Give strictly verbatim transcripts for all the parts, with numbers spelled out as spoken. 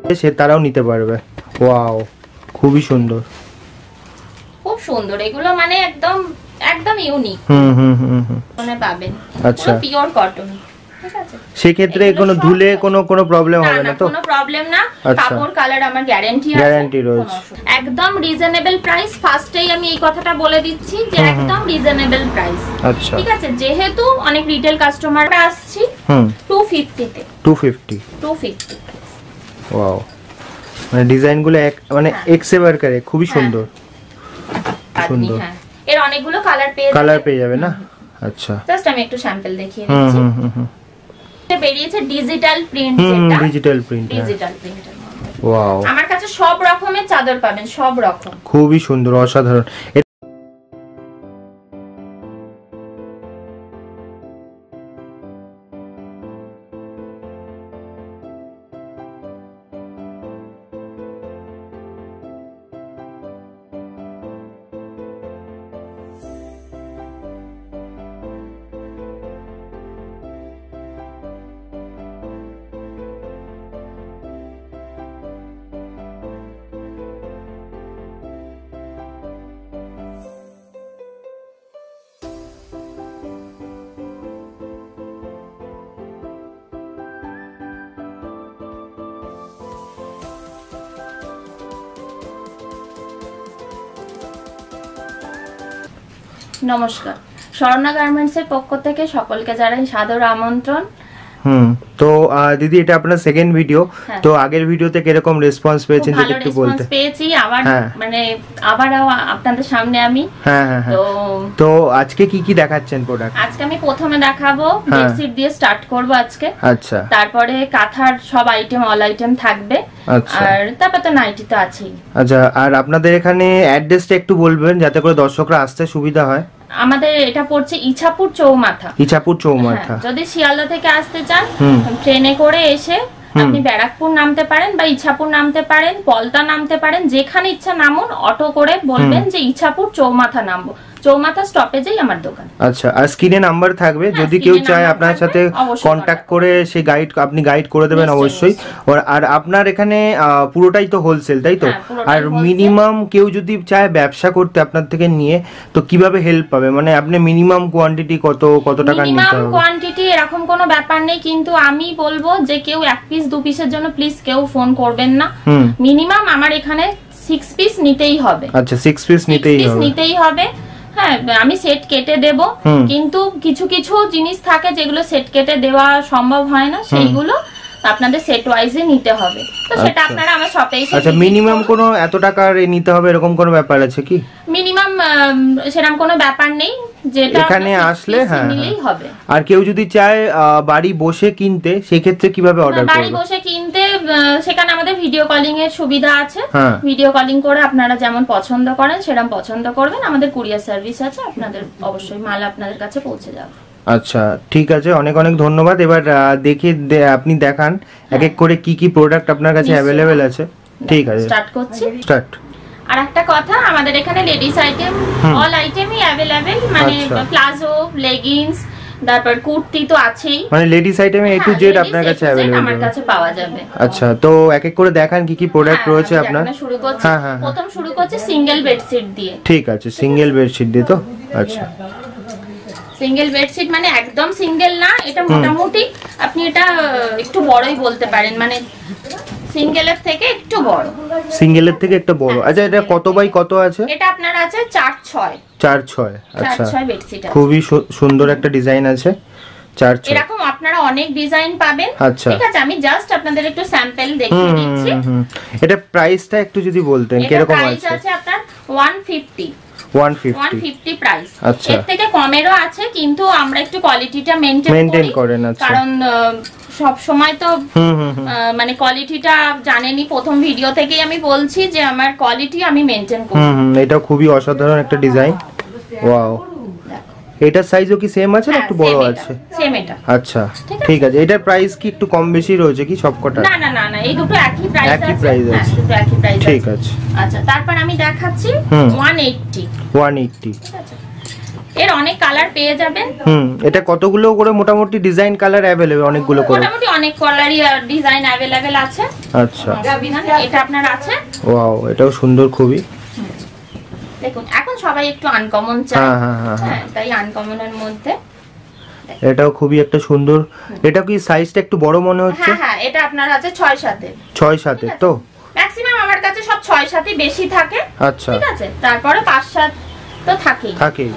সে তারাও নিতে পারবে। ওয়াও, খুবই সুন্দর, খুব সুন্দর এগুলো, মানে একদম একদম ইউনিক। হুম হুম হুম হুম মানে পাবেন। আচ্ছা, পিওর কটন। ঠিক আছে, সেই ক্ষেত্রে কোনো ধুলে কোনো কোনো প্রবলেম হবে না তো? কোনো প্রবলেম না, কাপড় কালার আমার গ্যারান্টি আছে, গ্যারান্টি রয়েছে। একদম রিজনেবল প্রাইস। ফার্স্টেই আমি এই কথাটা বলে দিচ্ছি যে একদম রিজনেবল প্রাইস। আচ্ছা, ঠিক আছে, যেহেতু অনেক রিটেল কাস্টমাররা আসছে, হুম টু ফিফটি তে two fifty two fifty. Wow, মানে ডিজাইন গুলো এক মানে এক্সেবার করে খুবই সুন্দর সুন্দর। হ্যাঁ, এর অনেকগুলো কালার পেয়ে কালার পেয়ে যাবে না? আচ্ছা, জাস্ট আমি একটু স্যাম্পল দেখিয়ে দিচ্ছি। হুম হুম হুম এটা বেরিয়েছে ডিজিটাল প্রিন্ট, হুম যেটা digital print. Digital print. Wow, আমার কাছে সব রকমের চাদর পাবেন, সব রকম। খুবই সুন্দর, অসাধারণ। নমস্কার, স্বর্ণা গার্মেন্টস এর পক্ষ থেকে সকলকে জানাই সাদর আমন্ত্রণ। হুম, তো দিদি এটা আপনার সেকেন্ড ভিডিও, তো আগের ভিডিওতে কিরকম রেসপন্স পেয়েছেন যদি একটু বলতে? পেয়েছি আবার, মানে আবার আপনাদের সামনে আমি। হ্যাঁ হ্যাঁ, তো তো আজকে কি কি দেখাচ্ছেন প্রোডাক্ট? আজকে আমি প্রথমে দেখাবো বেডশিট দিয়ে স্টার্ট করব আজকে। আচ্ছা, তারপরে কাঁথার সব আইটেম, অল আইটেম থাকবে। আচ্ছা, আর তারপর তো নাইটি তো আছেই। আচ্ছা, আর আপনাদের এখানে অ্যাড্রেসটা একটু বলবেন যাতে করে দর্শকরা আসতে সুবিধা হয়। আমাদের এটা পড়ছে ইছাপুর চৌমাথা। ইছাপুর চৌমাথা। যদি শিয়ালদা থেকে আসতে চান ট্রেনে করে এসে আপনি ব্যারাকপুর নামতে পারেন বা ইছাপুর নামতে পারেন, পলতা নামতে পারেন, যেখানে ইচ্ছা নামুন। অটো করে বলবেন যে ইছাপুর চৌমাথা নামবো, চৌমাথা স্টপেজেই আমার দোকান। আচ্ছা, আর স্ক্রিনে নাম্বার থাকবে, যদি কেউ চায় আপনার সাথে কন্টাক্ট করে সেই গাইড আপনি গাইড করে দেবেন অবশ্যই। আর আপনার এখানে পুরোটাই তো হোলসেল, তাই তো? আর মিনিমাম কেউ যদি চায় ব্যবসা করতে আপনার থেকে নিয়ে, তো কিভাবে হেল্প পাবে? মানে আপনি মিনিমাম কোয়ান্টিটি কত কত টাকা নিতে হবে? মিনিমাম কোয়ান্টিটি এরকম কোনো ব্যাপার নেই, কিন্তু আমি বলবো যে কেউ এক পিস দু পিসের জন্য প্লিজ কেউ ফোন করবেন না। মিনিমাম আমার এখানে সিক্স পিস নিতেই হবে। আচ্ছা, সিক্স পিস নিতেই হবে, নিতেই হবে। হ্যাঁ, আমি সেট কেটে দেব, কিন্তু কিছু কিছু জিনিস থাকে যেগুলো সেট কেটে দেওয়া সম্ভব হয় না, সেইগুলো আপনাদের সেট ওয়াইজে নিতে হবে। তো সেটা আপনারা আমার শপে এসে। আচ্ছা, মিনিমাম কোনো এত টাকার নিতে হবে এরকম কোনো ব্যাপার আছে কি? মিনিমাম সেরকম কোনো ব্যাপার নেই, যেটা এখানে আসলে হ্যাঁ নিলেই হবে। আর কেউ যদি চায় বাড়ি বসে কিনতে, সেই ক্ষেত্রে কিভাবে অর্ডার করবে? বাড়ি বসে কিনতে সেখানে আমাদের ভিডিও কলিং এর সুবিধা আছে। ভিডিও কলিং করে আপনারা যেমন পছন্দ করেন সেরকম পছন্দ করবেন। আমাদের কুরিয়ার সার্ভিস আছে, আপনাদের অবশ্যই মাল আপনাদের কাছে পৌঁছে যাবে। আচ্ছা, ঠিক আছে, অনেক অনেক ধন্যবাদ। এবার দেখে আপনি দেখান এক এক করে কি কি প্রোডাক্ট আপনার কাছে অ্যাভেলেবেল আছে। ঠিক আছে, স্টার্ট করছি। স্টার্ট। আর একটা কথা, আমাদের এখানে লেডিস আইটেম অল আইটেমই অ্যাভেলেবেল, মানে প্লাজো, লেগিংস, তারপর কুর্তি তো আছেই, মানে লেডিস আইটেমে এ টু জেড আপনার কাছে अवेलेबल আমার কাছে পাওয়া যাবে। আচ্ছা, তো এক এক করে দেখান কি কি প্রোডাক্ট রয়েছে আপনার। শুরু করছি, প্রথম শুরু করছি সিঙ্গেল বেডশিট দিয়ে। ঠিক আছে, সিঙ্গেল বেডশিট দিয়ে তো। আচ্ছা, সিঙ্গেল বেডশিট মানে একদম সিঙ্গেল না, এটা মোটামুটি আপনি এটা একটু বড়ই বলতে পারেন, মানে সিঙ্গেলের থেকে একটু বড়। সিঙ্গেলের থেকে একটু বড়। আচ্ছা, এটা কত বাই কত আছে? এটা আপনার আছে চার ছয়। চার ছয়। আচ্ছা, চার ছয় বেডশিট আছে। খুবই সুন্দর একটা ডিজাইন আছে। চার ছয় এরকম আপনারা অনেক ডিজাইন পাবেন। আচ্ছা, ঠিক আছে, আমি জাস্ট আপনাদের একটু স্যাম্পল দেখিয়ে দিচ্ছি। এটা প্রাইসটা একটু যদি বলতেন কিরকম আছে? প্রাইস আছে আপনার one fifty. One fifty price. আচ্ছা, এর থেকে কমেরও আছে, কিন্তু আমরা একটু কোয়ালিটিটা মেইনটেইন করেন। আচ্ছা, কারণ সব সময় তো মানে কোয়ালিটিটা জানেনই, প্রথম ভিডিও থেকেই আমি বলছি যে আমার কোয়ালিটি আমি মেইনটেইন করি। হুম, এটা খুবই অসাধারণ একটা ডিজাইন। ওয়াও, এটার সাইজও কি সেম আছে না একটু বড় আছে? সেম এটা। আচ্ছা, ঠিক আছে। এটার প্রাইস কি একটু কম বেশি রয়েছে কি সবকটা? না না না না, এই দুটো একই প্রাইস আছে। একই প্রাইস আছে, দুটো একই প্রাইস আছে। ঠিক আছে। আচ্ছা, তারপর আমি দেখাচ্ছি ওয়ান এইট্টি। One eighty. ঠিক আছে, এর অনেক কালার পেয়ে যাবেন। হুম, এটা কতগুলো করে মোটামুটি ডিজাইন কালার अवेलेबल? অনেকগুলো করে মোটামুটি অনেক কালারই ডিজাইন अवेलेबल আছে। আচ্ছা, এটা আপনার আছে। ওয়াও, এটাও সুন্দর খুবই। দেখুন এখন সবাই একটু আনকমন চায়। হ্যাঁ হ্যাঁ হ্যাঁ হ্যাঁ, তাই আনকমনের মধ্যে এটাও খুবই একটা সুন্দর। এটা কি সাইজটা একটু বড় মনে হচ্ছে? হ্যাঁ হ্যাঁ, এটা আপনার আছে ছয় সাতে। ছয় সাতে তো ম্যাক্সিমাম আমার কাছে সব ছয় সাতই বেশি থাকে। আচ্ছা, ঠিক আছে, তারপরে পাঁচ সাত তো থাকেই থাকে।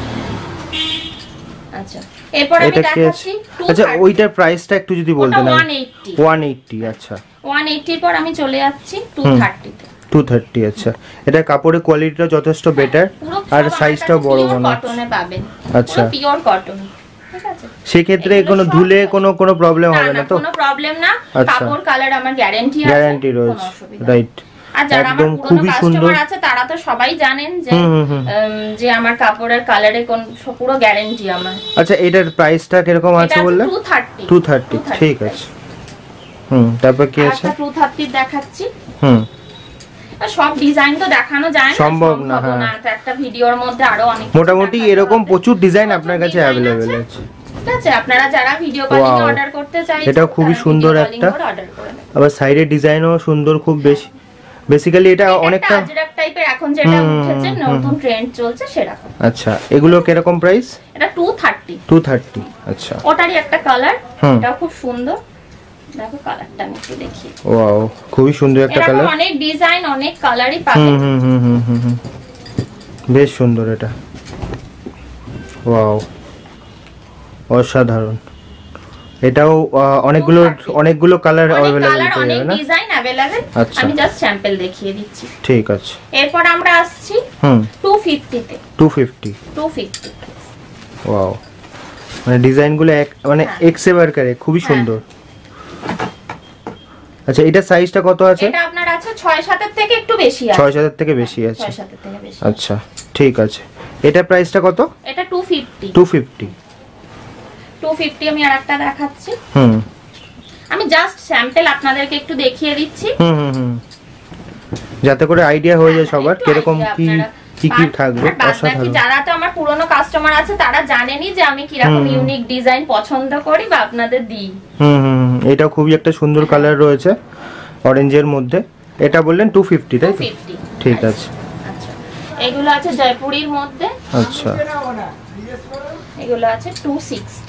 আচ্ছা, এরপর আমি দেখাচ্ছি। আচ্ছা, ওইটার প্রাইসটা একটু যদি বলতেন। একশো আশি। একশো আশি, আচ্ছা। একশো আশি এর পর আমি চলে যাচ্ছি দুশো ত্রিশ তে। দুশো ত্রিশ, আচ্ছা। এটা কাপড়ের কোয়ালিটিটা যথেষ্ট বেটার আর সাইজটাও বড় মনে হচ্ছে। কটনে পাবেন। আচ্ছা, পুরো পিওর কটন। ঠিক আছে, সেই ক্ষেত্রে কোনো ধুলে কোনো কোনো প্রবলেম হবে না তো? কোনো প্রবলেম না। কাপড় কালার আমার গ্যারান্টি আছে। গ্যারান্টি রয়েছে, রাইট। আর যারা আমার পুরনো কাস্টমার আছে তারা তো সবাই জানেন যে যে আমার কাপড়ের কালারে কোন পুরো গ্যারান্টি আমার। আচ্ছা, এটার প্রাইসটা কিরকম আছে বললে? দুশো ত্রিশ। দুশো ত্রিশ, ঠিক আছে। হুম, তারপর কি আছে? দুশো ত্রিশ দেখাচ্ছি। হুম, সব ডিজাইন তো দেখানো যায় না, সম্ভব না। হ্যাঁ, একটা ভিডিওর মধ্যে আরো অনেক মোটামুটি এরকম প্রচুর ডিজাইন আপনার কাছে अवेलेबल আছে। ঠিক আছে, আপনারা যারা ভিডিও কলিং এ অর্ডার করতে চাইছেন এটাও খুবই সুন্দর একটা। আবার সাইডের ডিজাইনও সুন্দর খুব বেশি। বেসিক্যালি এটা অনেকটা আজরাক টাইপের এখন যেটা উঠেছে নতুন ট্রেন্ড চলছে সেরকম। আচ্ছা, এগুলো কিরকম প্রাইস? এটা দুশো ত্রিশ। দুশো ত্রিশ, আচ্ছা। ওটারই একটা কালার, এটাও খুব সুন্দর। দেখো কালারটা আমি একটু দেখি। ওয়াও, খুবই সুন্দর একটা কালার। এরকম অনেক ডিজাইন অনেক কালারই পাবেন। হুম হুম হুম হুম হুম, বেশ সুন্দর এটা। ওয়াও, অসাধারণ। এটাও অনেকগুলো অনেকগুলো কালার अवेलेबल পেয়ে যাবেন না? Design available. আমি জাস্ট স্যাম্পল দেখিয়ে দিচ্ছি। ঠিক আছে। এরপর আমরা আসছি হুম দুশো পঞ্চাশ তে। দুশো পঞ্চাশ, দুশো পঞ্চাশ। ওয়াও, মানে ডিজাইনগুলো এক মানে এক্সেবার করে খুবই সুন্দর। আচ্ছা, এটা সাইজটা কত আছে? এটা আপনার আছে ছয় সাত এর থেকে একটু বেশি আছে। ছয় সাত এর থেকে বেশি আছে। ছয় সাত এর থেকে বেশি। আচ্ছা, ঠিক আছে। এটা প্রাইসটা কত? এটা দুশো পঞ্চাশ। দুশো পঞ্চাশ, দুশো পঞ্চাশ আমি আরেকটা দেখাচ্ছি। হুম, আমি জাস্ট স্যাম্পল আপনাদেরকে একটু দেখিয়ে দিচ্ছি। হুম হুম হুম, যাতে করে আইডিয়া হয়ে যায় সবার কিরকম কি কি কি থাকবে। অসাধারণ। যারা তো আমার পুরনো কাস্টমার আছে তারা জানেনই যে আমি কি রকম ইউনিক ডিজাইন পছন্দ করি বা আপনাদের দিই। হুম হুম, এটা খুবই একটা সুন্দর কালার রয়েছে অরেঞ্জের মধ্যে। এটা বললেন দুশো পঞ্চাশ, তাই তো? ঠিক আছে। আচ্ছা, এগুলো আছে জয়পুরীর মধ্যে। আচ্ছা, এগুলো আছে দুশো ষাট।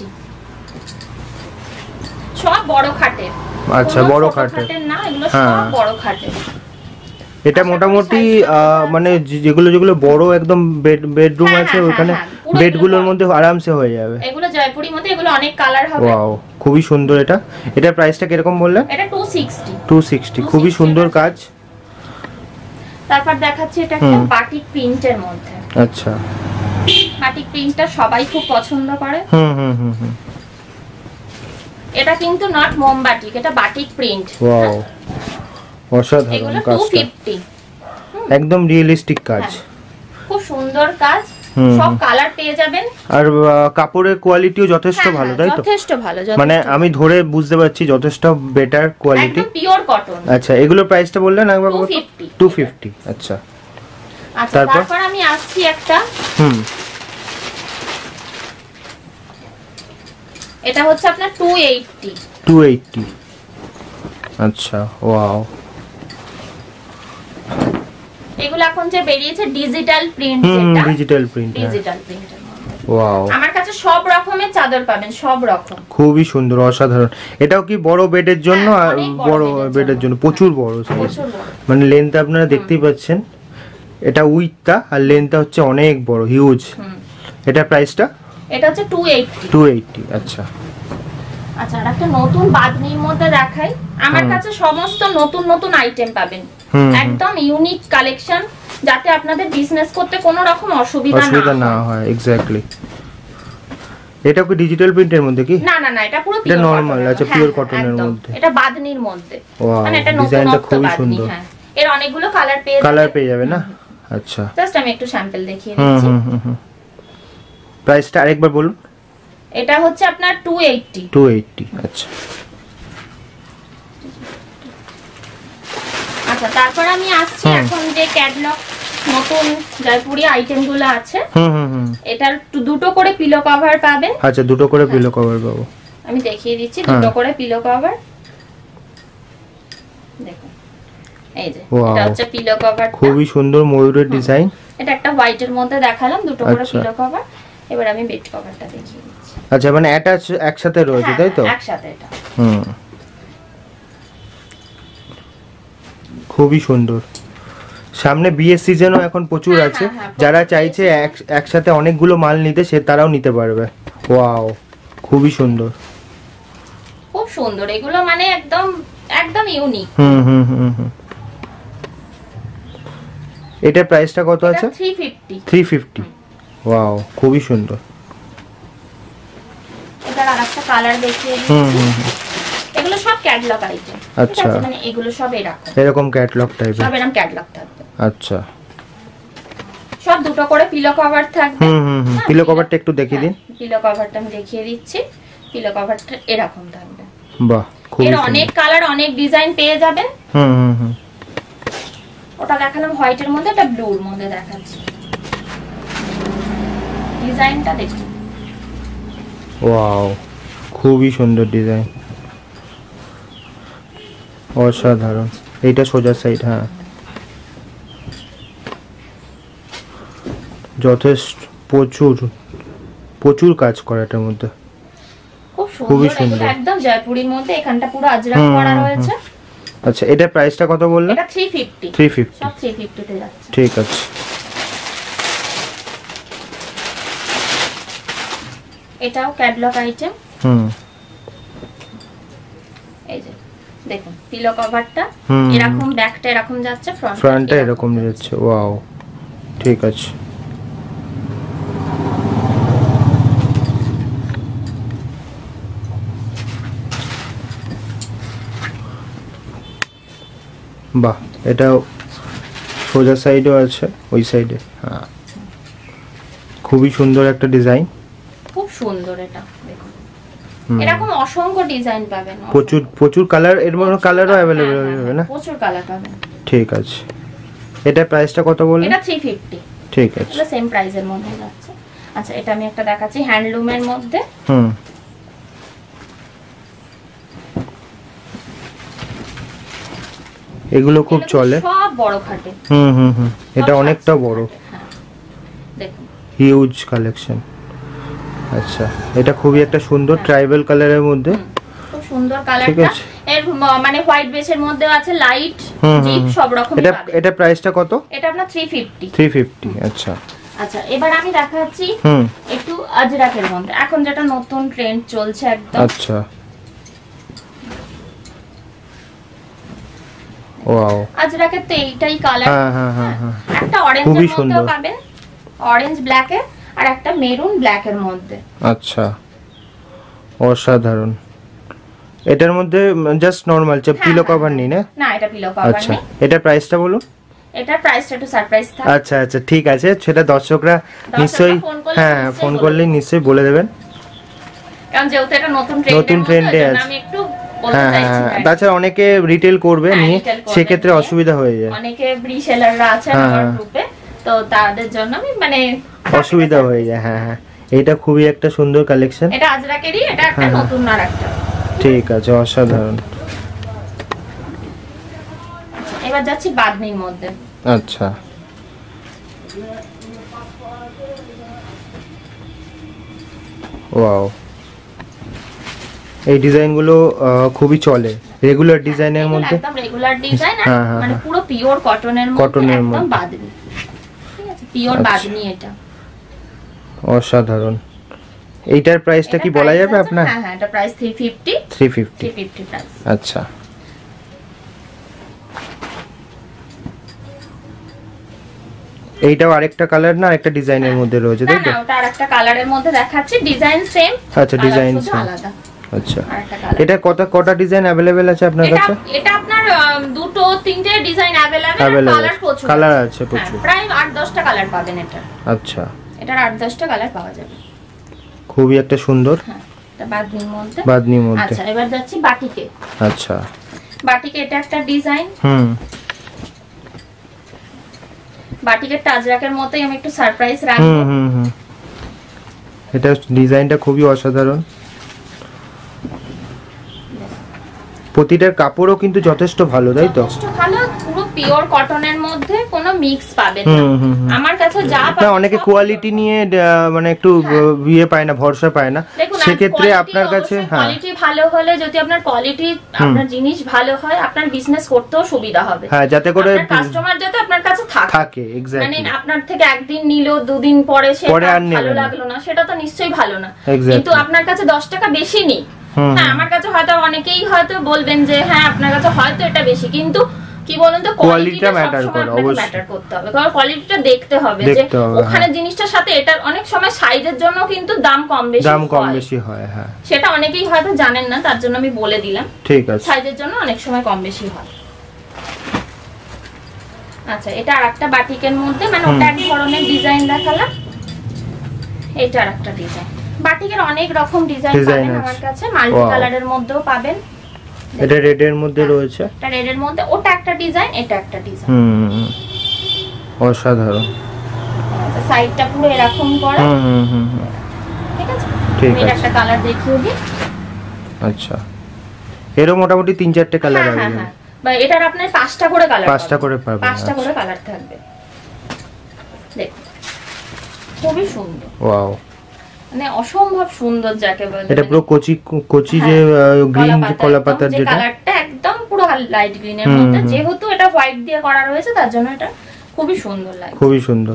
সব বড় খাটের। আচ্ছা, বড় খাটের না, এগুলো সব বড় খাটের। এটা মোটামুটি মানে যেগুলো যেগুলো বড় একদম বেড বেডরুম আছে ওখানে বেডগুলোর মধ্যে আরামসে হয়ে যাবে। এগুলো জয়পুরীর মধ্যে, এগুলো অনেক কালার হবে। ওয়াও, খুবই সুন্দর এটা। এটা প্রাইসটা কিরকম বললেন? এটা দুশো ষাট। দুশো ষাট, খুবই সুন্দর কাজ। তারপর দেখাচ্ছি এটা একটা বাটিক প্রিন্টের মধ্যে। আচ্ছা, বাটিক প্রিন্টটা সবাই খুব পছন্দ করে। হুম হুম হুম হুম, এটা কিন্তু নট মোমবাটিক, এটা বাটিক প্রিন্ট। ওয়াও, অসাধারণ কাজটা, একদম রিয়েলিস্টিক কাজ। খুব সুন্দর কাজ, সব কালার পেয়ে যাবেন। আর কাপড়ের কোয়ালিটিও যথেষ্ট ভালো, তাই তো? যথেষ্ট ভালো, মানে আমি ধরে বুঝতে পারছি যথেষ্ট বেটার কোয়ালিটি, একদম পিওর কটন। আচ্ছা, এগুলো প্রাইসটা বললেন একবার? দুশো পঞ্চাশ, আচ্ছা। আচ্ছা, তারপর আমি আসছি একটা। হুম, এটা হচ্ছে আপনার দুশো আশি। দুশো আশি, আচ্ছা। ওয়াও, এগুলো এখন যে বেরিয়েছে ডিজিটাল প্রিন্ট, যেটা digital print, digital print. Wow, আমার কাছে সব রকমের চাদর পাবেন, সব রকম। খুবই সুন্দর, অসাধারণ। এটাও কি বড় বেডের জন্য? আর বড় বেডের জন্য প্রচুর বড় সাইজ, মানে লেন্থ আপনারা দেখতেই পাচ্ছেন। এটা উইথটা আর লেন্থটা হচ্ছে অনেক বড়, হিউজ। এটা প্রাইসটা? এটা হচ্ছে দুশো আশি। দুশো আশি, আচ্ছা। আচ্ছা, আর একটা নতুন বাদনির মধ্যে দেখাই। আমার কাছে সমস্ত নতুন নতুন আইটেম পাবেন, একদম ইউনিক কালেকশন, যাতে আপনাদের বিজনেস করতে কোনো রকম অসুবিধা না অসুবিধা না হয়। এক্স্যাক্টলি। এটা কি ডিজিটাল প্রিন্টের মধ্যে কি? না না না, এটা পুরো পিওর নরমাল, আচ্ছা, পিওর কটনের মধ্যে। এটা বাদনির মধ্যে, মানে এটা ডিজাইনটা খুবই সুন্দর। হ্যাঁ, এর অনেকগুলো কালার পেয়ে যাবেন। কালার পেয়ে যাবে না? আচ্ছা, জাস্ট আমি একটু স্যাম্পল দেখিয়ে দিচ্ছি। হুম হুম হুম, প্রাইসটা আরেকবার বলুন। এটা হচ্ছে আপনার দুশো আশি। দুশো আশি, আচ্ছা। আচ্ছা, তারপর আমি আসছি এখন যে ক্যাটালগ নতুন জয়পুরি আইটেম গুলো আছে। হুম হুম হুম এটার দুটো করে পিলো কভার পাবেন। আচ্ছা, দুটো করে পিলো কভার পাবো। আমি দেখিয়ে দিচ্ছি, দুটো করে পিলো কভার। দেখুন এই যে এটা হচ্ছে পিলো কভার, খুবই সুন্দর ময়ূরের ডিজাইন। এটা একটা হোয়াইটের মধ্যে দেখালাম, দুটো করে পিলো কভার। এবার আমি বেড কভারটা দেখিয়ে দিচ্ছি। আচ্ছা, মানে অ্যাটাচ একসাথে রয়েছে তাই তো? একসাথে এটা। হুম, খুবই সুন্দর। সামনে বিয়ের সিজনও এখন প্রচুর আছে, যারা চাইছে একসাথে অনেকগুলো মাল নিতে সে তারাও নিতে পারবে। ওয়াও, খুবই সুন্দর, খুব সুন্দর এগুলো, মানে একদম একদম ইউনিক। হুম হুম হুম হুম এটার প্রাইসটা কত আছে? তিনশো পঞ্চাশ। তিনশো পঞ্চাশ। ওয়াও, খুবই সুন্দর। এটার আরেকটা কালার দেখিয়ে দিচ্ছি। হুম হুম এগুলো সব ক্যাটালগ আইটেম। আচ্ছা, মানে এগুলো সব এরকম এরকম ক্যাটালগ টাইপের, সব এরকম ক্যাটালগ থাকবে। আচ্ছা, সব দুটো করে পিলো কভার থাকবে। হুম হুম হুম পিলো কভারটা একটু দেখিয়ে দিন। পিলো কভারটা আমি দেখিয়ে দিচ্ছি। পিলো কভারটা এরকম থাকবে। বাহ, খুব এর অনেক কালার, অনেক ডিজাইন পেয়ে যাবেন। হুম হুম হুম ওটা দেখালাম হোয়াইটের মধ্যে, এটা ব্লুর মধ্যে দেখাচ্ছি। ডিজাইনটা দেখুন। ওয়াও, খুবই সুন্দর ডিজাইন, অসাধারণ। এইটা সোজা সাইড, হ্যাঁ, যথেষ্ট প্রচুর প্রচুর কাজ করা এটার মধ্যে, খুবই সুন্দর। একদম জয়পুরির মধ্যে এখানটা পুরো আজরাক করা রয়েছে। আচ্ছা, এটা প্রাইসটা কত বললেন? এটা তিনশো পঞ্চাশ। তিনশো পঞ্চাশ, সব তিনশো পঞ্চাশ তে যাচ্ছে। ঠিক আছে। এটাও ক্যাটালগ আইটেম। হুম, এই যে দেখুন পিলো কভারটা এরকম, ব্যাকটা এরকম যাচ্ছে, ফ্রন্টটা এরকম যাচ্ছে। ওয়াও, ঠিক আছে। বাহ, এটাও সোজা সাইডও আছে, ওই সাইডে, হ্যাঁ, খুবই সুন্দর একটা ডিজাইন, খুব সুন্দর। এটা দেখুন এরকম অসংখ্য ডিজাইন পাবেন, প্রচুর প্রচুর কালার, এর মধ্যে কালারও अवेलेबल হবে না? প্রচুর কালার পাবেন। ঠিক আছে। এটা প্রাইসটা কত বললেন? এটা তিনশো পঞ্চাশ। ঠিক আছে, এটা সেম প্রাইসের মধ্যে যাচ্ছে। আচ্ছা, এটা আমি একটা দেখাচ্ছি হ্যান্ডলুমের মধ্যে। হুম, এগুলো খুব চলে, সব বড় খাটে। হুম হুম হুম এটা অনেকটা বড়, দেখুন হিউজ কালেকশন। আচ্ছা, এটা খুবই একটা সুন্দর ট্রাইবাল কালারের মধ্যে, খুব সুন্দর কালারটা। এর মানে হোয়াইট বেসের মধ্যে আছে লাইট ডিপ সব রকম এটা এটা প্রাইসটা কত? এটা আপনার তিনশো পঞ্চাশ। তিনশো পঞ্চাশ, আচ্ছা। আচ্ছা, এবার আমি দেখাচ্ছি হুম একটু আজরাকের মধ্যে, এখন যেটা নতুন ট্রেন্ড চলছে একদম। আচ্ছা, ওয়াও, আজরাকের তো এইটাই কালার। হ্যাঁ হ্যাঁ হ্যাঁ হ্যাঁ একটা অরেঞ্জের মধ্যেও পাবেন, অরেঞ্জ ব্ল্যাক এর, আর একটা মেরুন ব্ল্যাক এর মধ্যে। আচ্ছা, অসাধারণ। এটার মধ্যে জাস্ট নরমাল যে পিলো কভার নেই না? না, এটা পিলো কভার নেই। আচ্ছা, এটা প্রাইসটা বলুন। এটা প্রাইসটা একটু সারপ্রাইজ থাকে। আচ্ছা আচ্ছা, ঠিক আছে, সেটা দর্শকরা নিশ্চয়ই, হ্যাঁ, ফোন করলেই নিশ্চয়ই বলে দেবেন, কারণ যেহেতু এটা নতুন ট্রেন্ড, নতুন ট্রেন্ডে আছে। আমি একটু বলতে চাইছি। হ্যাঁ, তাছাড়া অনেকে রিটেল করবে নিয়ে, সেক্ষেত্রে অসুবিধা হয়ে যায়। অনেকে রিসেলাররা আছে আমার গ্রুপে, তো তাদের জন্য আমি মানে অসুবিধা হয়ে যায়। হ্যাঁ হ্যাঁ, এটা খুবই একটা সুন্দর কালেকশন। এটা আজরাকেরই, এটা একটা নতুন আর একটা। ঠিক আছে, অসাধারণ। এবার যাচ্ছি বাদনির মধ্যে। আচ্ছা, ওয়াও, এই ডিজাইনগুলো খুবই চলে, রেগুলার ডিজাইনের মধ্যে, একদম রেগুলার ডিজাইন, মানে পুরো পিওর কটনের মধ্যে, কটনের মধ্যে একদম বাদনি। ঠিক আছে, পিওর বাদনি এটা। অসাধারণ। এইটার প্রাইসটা কি বলা যাবে আপনার? হ্যাঁ হ্যাঁ, এটা প্রাইস তিনশো পঞ্চাশ। তিনশো পঞ্চাশ, তিনশো পঞ্চাশ প্রাইস। আচ্ছা। এইটাও আরেকটা কালার না, আরেকটা ডিজাইনের মধ্যে রয়েছে তাই তো? না, ওটা আরেকটা কালারের মধ্যে দেখাচ্ছি, ডিজাইন সেম। আচ্ছা, ডিজাইন সেম, আলাদা। আচ্ছা। এটা কত কটা ডিজাইন अवेलेबल আছে আপনার কাছে? এটা আপনার দুটো তিনটে ডিজাইন अवेलेबल, কালার প্রচুর, কালার আছে প্রচুর, প্রায় আট দশ টা কালার পাবেন এটা। আচ্ছা, এটার আট দশ টা কালার পাওয়া যাবে। খুবই একটা সুন্দর, হ্যাঁ, এটা বাদনির মধ্যে। বাদনির মধ্যে। আচ্ছা, এবার যাচ্ছি বাটিকে। আচ্ছা, বাটিকে এটা একটা ডিজাইন। হুম, বাটিকের টাজরাকের মতোই আমি একটু সারপ্রাইজ রাখবো। হুম হুম হুম এটা ডিজাইনটা খুবই অসাধারণ। প্রতিটার কাপড়ও কিন্তু যথেষ্ট ভালো, তাই তো? যথেষ্ট ভালো, পুরো পিওর কটনের মধ্যে কোনো মিক্স পাবেন না। আমার কাছে যা পাবেন, অনেকে কোয়ালিটি নিয়ে মানে একটু বিয়ে পায় না, ভরসা পায় না, সেক্ষেত্রে আপনার কাছে হ্যাঁ কোয়ালিটি ভালো হলে, যদি আপনার কোয়ালিটি আপনার জিনিস ভালো হয়, আপনার বিজনেস করতেও সুবিধা হবে। হ্যাঁ, যাতে করে কাস্টমার যাতে আপনার কাছে থাকে থাকে এক্স্যাক্টলি, মানে আপনার থেকে একদিন নিলো, দুদিন পরে সেটা ভালো লাগলো না, সেটা তো নিশ্চয়ই ভালো না। কিন্তু আপনার কাছে দশ টাকা বেশি নেই, হ্যাঁ আমার কাছে হয়তো অনেকেই হয়তো বলবেন যে হ্যাঁ আপনার কাছে হয়তো এটা বেশি, কিন্তু কি বলুন তো, কোয়ালিটিটা ম্যাটার করে, অবশ্যই ম্যাটার করতে হবে, কারণ কোয়ালিটিটা দেখতে হবে যে ওখানে জিনিসটার সাথে এটার অনেক সময় সাইজের জন্য কিন্তু দাম কম বেশি দাম কম বেশি হয়। হ্যাঁ, সেটা অনেকেই হয়তো জানেন না, তার জন্য আমি বলে দিলাম। ঠিক আছে, সাইজের জন্য অনেক সময় কম বেশি হয়। আচ্ছা, এটা আরেকটা বাটিকের মধ্যে, মানে ওটা এক ধরনের ডিজাইন দেখালাম, এটা আরেকটা ডিজাইন। বাটিকের অনেক রকম ডিজাইন পাবেন আমার কাছে, মাল্টি কালারের মধ্যেও পাবেন। এটা রেড এর মধ্যে রয়েছে, এটা রেড এর মধ্যে, ওটা একটা ডিজাইন, এটা একটা ডিজাইন। হুম, অসাধারণ। সাইডটা পুরো এরকম করা, হুম হুম হুম, ঠিক আছে। ঠিক আছে, এটা একটা কালার দেখিয়ে দিই। আচ্ছা, এরও মোটামুটি তিন চারটে কালার আছে, হ্যাঁ হ্যাঁ, বা এটার আপনার পাঁচটা করে কালার, পাঁচটা করে পাবেন, পাঁচটা করে কালার থাকবে। দেখুন খুবই সুন্দর, ওয়াও, মানে অসম্ভব সুন্দর যাকে বলে। এটা পুরো কচি কচি যে গ্রিন কলা পাতার যেটা কালারটা একদম পুরো লাইট গ্রিন এর মধ্যে, যেহেতু এটা হোয়াইট দিয়ে করা রয়েছে তার জন্য এটা খুবই সুন্দর লাগে, খুবই সুন্দর।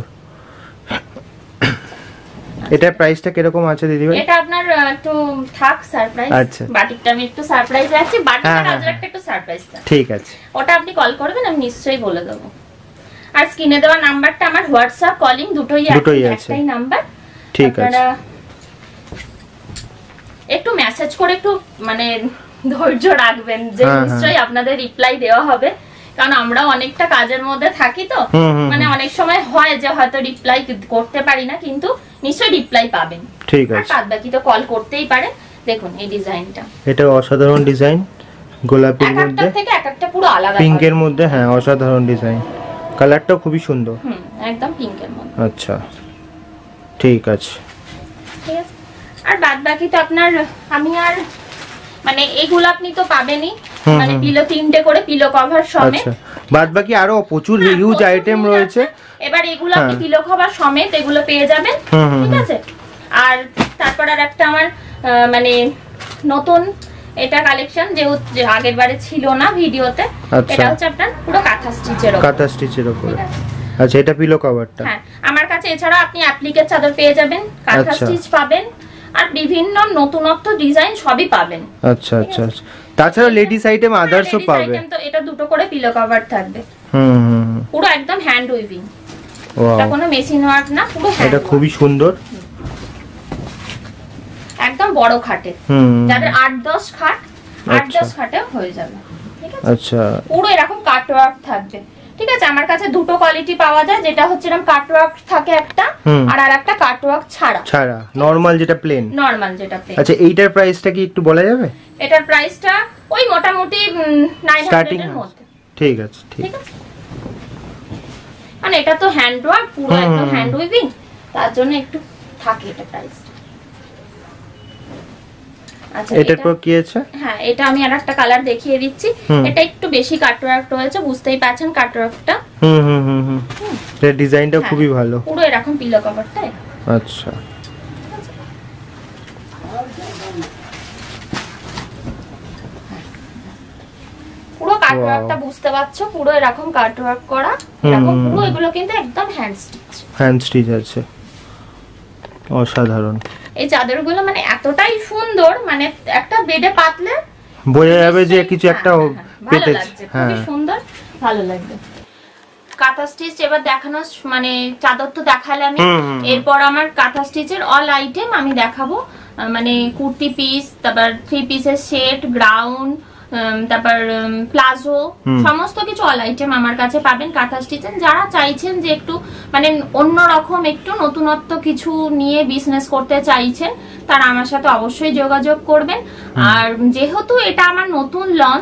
এটার প্রাইসটা কি রকম আছে দিদি ভাই? এটা আপনার একটু থাক সারপ্রাইজ, আচ্ছা, বাটিকটা আমি একটু সারপ্রাইজ রাখছি, বাটিকের আজরাকটা একটু সারপ্রাইজ থাক, ঠিক আছে। ওটা আপনি কল করবেন, আমি নিশ্চয়ই বলে দেব। আর স্ক্রিনে দেওয়া নাম্বারটা আমার হোয়াটসঅ্যাপ কলিং দুটোই আছে, একটাই নাম্বার, ঠিক আছে। একটু মেসেজ করে একটু মানে ধৈর্য রাখবেন যে নিশ্চয়ই আপনাদের রিপ্লাই দেওয়া হবে, কারণ আমরা অনেকটা কাজের মধ্যে থাকি, তো মানে অনেক সময় হয় যে হয়তো রিপ্লাই করতে পারি না, কিন্তু নিশ্চয়ই রিপ্লাই পাবেন, ঠিক আছে। আর বাকি তো কল করতেই পারেন। দেখুন এই ডিজাইনটা, এটা অসাধারণ ডিজাইন, গোলাপির মধ্যে, একটা থেকে একটা পুরো আলাদা, পিঙ্কের মধ্যে, হ্যাঁ অসাধারণ ডিজাইন, কালারটা খুবই সুন্দর, হুম একদম পিঙ্কের মধ্যে। আচ্ছা, ঠিক আছে, ঠিক আছে। আর বাদ বাকি তো আপনার আমি আর মানে এগুলো আপনি তো পাবেনই, মানে পিলো তিনটে করে পিলো কভার সমেত, আচ্ছা, বাদ বাকি আরো প্রচুর হিউজ আইটেম রয়েছে। এবার এগুলো আপনি পিলো কভার সমেত এগুলো পেয়ে যাবেন, ঠিক আছে। আর তারপর আর একটা আমার মানে নতুন এটা কালেকশন, যে আগের বারে ছিল না ভিডিওতে, এটা হচ্ছে আপনার পুরো কাঁথা স্টিচের উপর, কাঁথা স্টিচের উপর, আচ্ছা, এটা পিলো কভারটা। হ্যাঁ, আমার কাছে এছাড়া আপনি অ্যাপ্লিকের চাদর পেয়ে যাবেন, কাঁথা স্টিচ পাবেন, আর বিভিন্ন নতুনত্ব ডিজাইন সবই পাবেন। আচ্ছা আচ্ছা, তাছাড়া লেডিস আইটেম আদার্সও পাবে। তো এটা দুটো করে পিলো কভার থাকবে, হুম হুম, পুরো একদম হ্যান্ড উইভিং, ওয়াও, এটা কোনো মেশিন ওয়ার্ক না, পুরো হ্যান্ড। এটা খুবই সুন্দর, একদম বড় খাটে, হুম, যাদের আট দশ খাট, আট দশ খাটে হয়ে যাবে, ঠিক আছে। আচ্ছা, পুরো এরকম কাটওয়ার্ক থাকবে, ঠিক আছে। আমার কাছে দুটো কোয়ালিটি পাওয়া যায়, যেটা হচ্ছে এরকম কাটওয়ার্ক থাকে একটা, আর আরেকটা কাটওয়ার্ক ছাড়া, ছাড়া নরমাল যেটা প্লেন, নরমাল যেটা প্লেন। আচ্ছা, এইটার প্রাইসটা কি একটু বলা যাবে? এটার প্রাইসটা ওই মোটামুটি নয় হাজার এর মধ্যে, ঠিক আছে, ঠিক আছে। মানে এটা তো হ্যান্ড ওয়ার্ক, পুরো একদম হ্যান্ড উইভিং, তার জন্য একটু থাকে এটা প্রাইস। আচ্ছা, এটার পর কি আছে? হ্যাঁ, এটা আমি আরেকটা কালার দেখিয়ে দিচ্ছি, এটা একটু বেশি কাটওয়ার্ক রয়েছে, বুঝতেই পারছেন কাটওয়ার্কটা, হুম হুম হুম হুম, এর ডিজাইনটা খুবই ভালো, পুরো এরকম পিলো কভারটা, আচ্ছা, পুরো কাটওয়ার্কটা বুঝতে পারছো, পুরো এরকম কাটওয়ার্ক করা, এরকম পুরো এগুলো কিন্তু একদম হ্যান্ড স্টিচ, হ্যান্ড স্টিচ আছে, অসাধারণ। এই চাদরগুলো মানে এতটাই সুন্দর, মানে একটা বেডে পাতলে বোঝা যাবে যে কিছু একটা পেতেছে, হ্যাঁ খুব সুন্দর, ভালো লাগবে। কাঁথা স্টিচ এবার দেখানো, মানে চাদর তো দেখালে আমি, এরপর আমার কাঁথা স্টিচের অল আইটেম আমি দেখাবো, মানে কুর্তি পিস, তারপর থ্রি পিসের সেট, গ্রাউন্ড, তারপর প্লাজো, সমস্ত কিছু অল আইটেম আমার কাছে পাবেন কাঁথা স্টিচের। যারা চাইছেন যে একটু মানে অন্যরকম একটু নতুনত্ব কিছু নিয়ে বিজনেস করতে চাইছেন, তারা আমার সাথে অবশ্যই যোগাযোগ করবেন। আর যেহেতু এটা আমার নতুন লঞ্চ,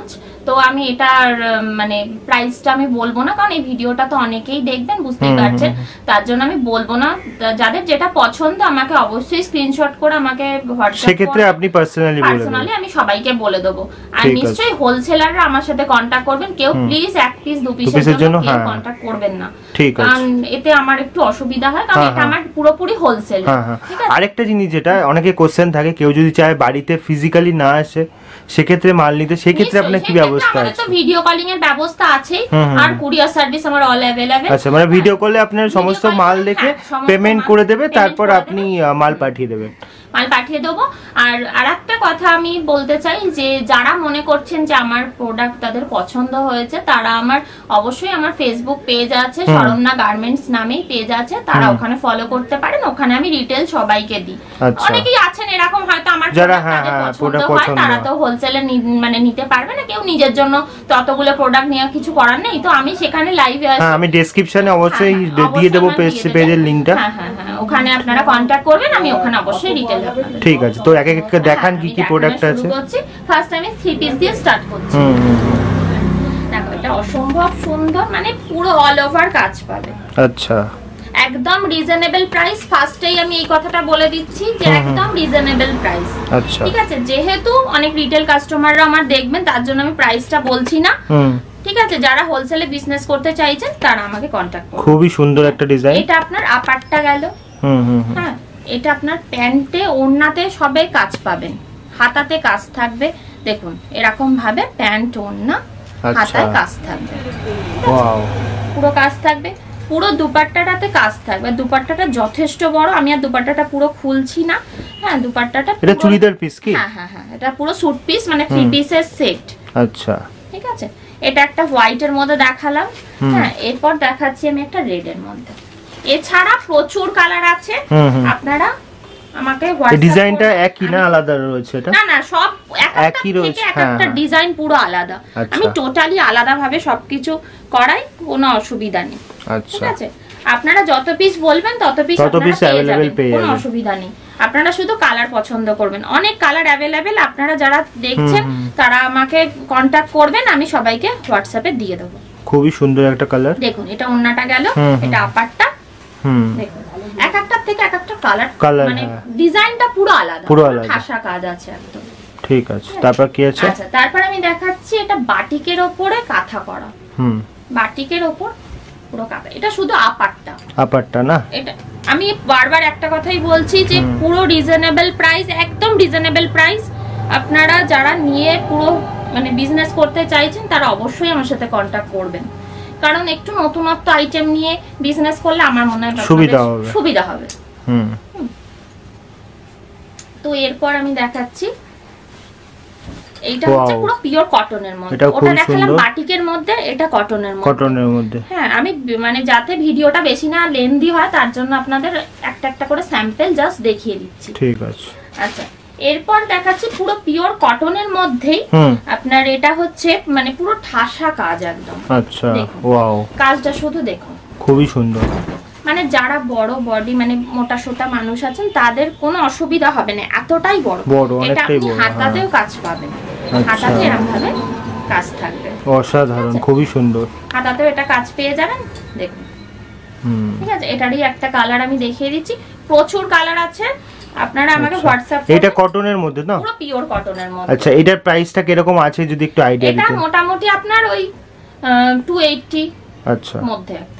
তো আমি এটার মানে প্রাইসটা আমি বলবো না, কারণ এই ভিডিওটা তো অনেকেই দেখবেন, বুঝতেই পারছেন, তার জন্য আমি বলবো না। যাদের যেটা পছন্দ আমাকে অবশ্যই স্ক্রিনশট করে আমাকে হোয়াটসঅ্যাপ, সেক্ষেত্রে আপনি পার্সোনালি বলে দেবেন, পার্সোনালি আমি সবাইকে বলে দেবো। আর নিশ্চয়ই হোলসেলাররা আমার সাথে কন্টাক্ট করবেন, কেউ প্লিজ এক পিস দু পিসের জন্য কেউ কন্টাক্ট করবেন না, কারণ এতে আমার একটু অসুবিধা হয়, কারণ এটা আমার পুরোপুরি হোলসেল। আরেকটা জিনিস যেটা অনেকে কোশ্চেন থাকে, কেউ যদি চায় বাড়িতে ফিজিক্যালি না আসে সেক্ষেত্রে মাল নিতে, সেক্ষেত্রে আপনার কি ব্যবস্থা আছে? তো ভিডিও কলিং এর ব্যবস্থা আছে, আর কুরিয়ার সার্ভিস আমার অল अवेलेबल। আচ্ছা, মানে ভিডিও কলে আপনার সমস্ত মাল দেখে পেমেন্ট করে দেবে, তারপর আপনি মাল পাঠিয়ে দেবেন, মাল পাঠিয়ে দেবো। আর আরেকটা কথা আমি বলতে চাই, যে যারা মনে করছেন যে আমার প্রোডাক্ট তাদের পছন্দ হয়েছে, তারা আমার অবশ্যই আমার ফেসবুক পেজ আছে, শরণ্যা গার্মেন্টস নামেই পেজ আছে, তারা ওখানে ফলো করতে পারেন। ওখানে আমি রিটেল সবাইকে দিই। অনেকেই আছেন এরকম হয়তো আমার যারা পছন্দ হয়, তারা তো হোলসেলে মানে নিতে পারবে না, কেউ নিজের জন্য ততগুলো প্রোডাক্ট নিয়ে কিছু করার নেই, তো আমি সেখানে লাইভে আসি। আমি ডেসক্রিপশনে অবশ্যই দিয়ে দেব পেজের লিংকটা। হ্যাঁ হ্যাঁ হ্যাঁ, ওখানে আপনারা কন্টাক্ট করবেন, আমি ওখানে অবশ্যই রিটেল। ঠিক আছে, তো এক এক দেখান কি কি প্রোডাক্ট আছে। ফার্স্ট আমি থ্রি পিস দিয়ে স্টার্ট করছি। দেখো এটা অসম্ভব সুন্দর, মানে পুরো অল ওভার কাজ পাবে। আচ্ছা, একদম রিজনেবল প্রাইস। ফার্স্টেই আমি এই কথাটা বলে দিচ্ছি যে একদম রিজনেবল প্রাইস। আচ্ছা, ঠিক আছে, যেহেতু অনেক রিটেল কাস্টমাররা আমার দেখবেন, তার জন্য আমি প্রাইসটা বলছি না। ঠিক আছে, যারা হোলসেলে বিজনেস করতে চাইছেন তারা আমাকে কন্টাক্ট করুন। খুবই সুন্দর একটা ডিজাইন। এটা আপনার আপারটা গেল। হুম হুম, হ্যাঁ, এটা আপনার প্যান্টে ওড়নাতে সবে কাজ পাবেন, হাতাতে কাজ থাকবে। দেখুন এরকম ভাবে প্যান্ট ওড়না হাতায় কাজ থাকবে। ওয়াও, পুরো কাজ থাকবে। পুরো দুপাট্টাটাতে কাজ থাকবে। দুপাট্টাটা যথেষ্ট বড়, আমি আর দুপাট্টাটা পুরো খুলছি না। হ্যাঁ, দুপাট্টাটা এটা চুড়িদার পিস কি? হ্যাঁ হ্যাঁ হ্যাঁ, এটা পুরো স্যুট পিস, মানে থ্রি পিসের সেট। আচ্ছা, ঠিক আছে, এটা একটা হোয়াইট এর মধ্যে দেখালাম। হ্যাঁ, এরপর দেখাচ্ছি আমি একটা রেড এর মধ্যে। এছাড়া প্রচুর কালার আছে, আপনারা আমাকে হোয়াটসঅ্যাপ। ডিজাইনটা একই না আলাদা রয়েছে? এটা না না, সব একই রয়েছে, একটা ডিজাইন পুরো আলাদা। আমি টোটালি আলাদা ভাবে সবকিছু করাই, কোনো অসুবিধা নেই। ঠিক আছে, আপনারা যত পিস বলবেন তত পিস তত পিস अवेलेबल পেয়ে যাবেন, কোনো অসুবিধা নেই। আপনারা শুধু কালার পছন্দ করবেন, অনেক কালার अवेलेबल। আপনারা যারা দেখছেন তারা আমাকে কন্টাক্ট করবেন, আমি সবাইকে হোয়াটসঅ্যাপে দিয়ে দেব। খুবই সুন্দর একটা কালার। দেখুন এটা ওন্নাটা গেল, এটা আপারটা। হুম, দেখুন এক একটার থেকে এক একটা কালার, মানে ডিজাইনটা পুরো আলাদা, পুরো আলাদা, ঠাসা কাজ আছে একদম। ঠিক আছে, তারপর কি আছে? আচ্ছা, তারপর আমি দেখাচ্ছি এটা বাটিকের উপরে কাঁথা করা। হুম, বাটিকের উপর পুরো কাঁথা। এটা শুধু আপারটা, আপারটা না। এটা আমি বারবার একটা কথাই বলছি যে পুরো রিজনেবল প্রাইস, একদম রিজনেবল প্রাইস। আপনারা যারা নিয়ে পুরো মানে বিজনেস করতে চাইছেন তারা অবশ্যই আমার সাথে কন্টাক্ট করবেন, কারণ একটু নতুনত্ব আইটেম নিয়ে বিজনেস করলে আমার মনে হয় সুবিধা হবে, সুবিধা হবে। হুম, তো এরপর আমি দেখাচ্ছি এইটা হচ্ছে পুরো পিওর কটনের মধ্যে। ওটা দেখালাম বাটিকের মধ্যে, এটা কটনের মধ্যে। কটনের মধ্যে, হ্যাঁ, আমি মানে যাতে ভিডিওটা বেশি না লেন্দি হয় তার জন্য আপনাদের একটা একটা করে স্যাম্পল জাস্ট দেখিয়ে দিচ্ছি। ঠিক আছে, আচ্ছা, এরপর দেখাচ্ছি পুরো পিওর কটনের মধ্যেই আপনার এটা হচ্ছে মানে পুরো ঠাসা কাজ একদম। আচ্ছা, ওয়াও, কাজটা শুধু দেখুন, খুবই সুন্দর। মানে যারা বড় বডি মানে মোটা সোটা মানুষ আছেন তাদের কোনো অসুবিধা হবে না, এতটাই বড়। এটা আপনি হাতাতেও কাজ পাবেন, হাতাতে এরকম ভাবে কাজ থাকবে। অসাধারণ, খুবই সুন্দর। হাতাতেও এটা কাজ পেয়ে যাবেন, দেখুন। ঠিক আছে, এটারই একটা কালার আমি দেখিয়ে দিচ্ছি। প্রচুর কালার আছে, আপনারা আমাকে হোয়াটসঅ্যাপ। এটা কটনের মধ্যে না? পুরো পিওর কটনের মধ্যে। আচ্ছা, এটার প্রাইসটা কি রকম আছে যদি একটু আইডিয়া দিতেন? এটা মোটামুটি আপনার ওই দুশো আশি আচ্ছা মধ্যে একদম।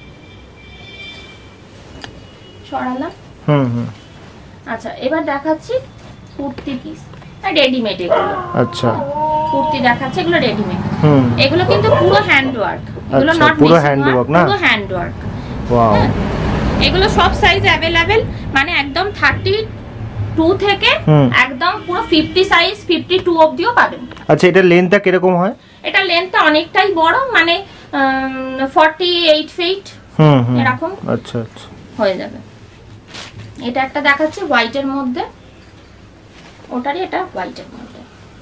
সরালাম। হুম হুম, আচ্ছা, এবার দেখাচ্ছি কুর্তি পিস, রেডিমেড এগুলো। আচ্ছা, কুর্তি দেখাচ্ছি, এগুলো রেডিমেড। হুম, এগুলো কিন্তু পুরো হ্যান্ড ওয়ার্ক, এগুলো নট পুরো হ্যান্ড ওয়ার্ক না, পুরো হ্যান্ড ওয়ার্ক। ওয়াও, এগুলো সব সাইজ अवेलेबल, মানে একদম থার্টি টু থেকে একদম পুরো ফিফটি সাইজ, ফিফটি টু অবধিও পাবেন। আচ্ছা, এটা লেন্থটা কি রকম হয়? এটা লেন্থটা অনেকটাই বড়, মানে forty eight feet hmm hmm এরকম। আচ্ছা আচ্ছা, হয়ে যাবে। এটা একটা দেখাচ্ছি হোয়াইটের মধ্যে, ওটারই এটা হোয়াইটের মধ্যে।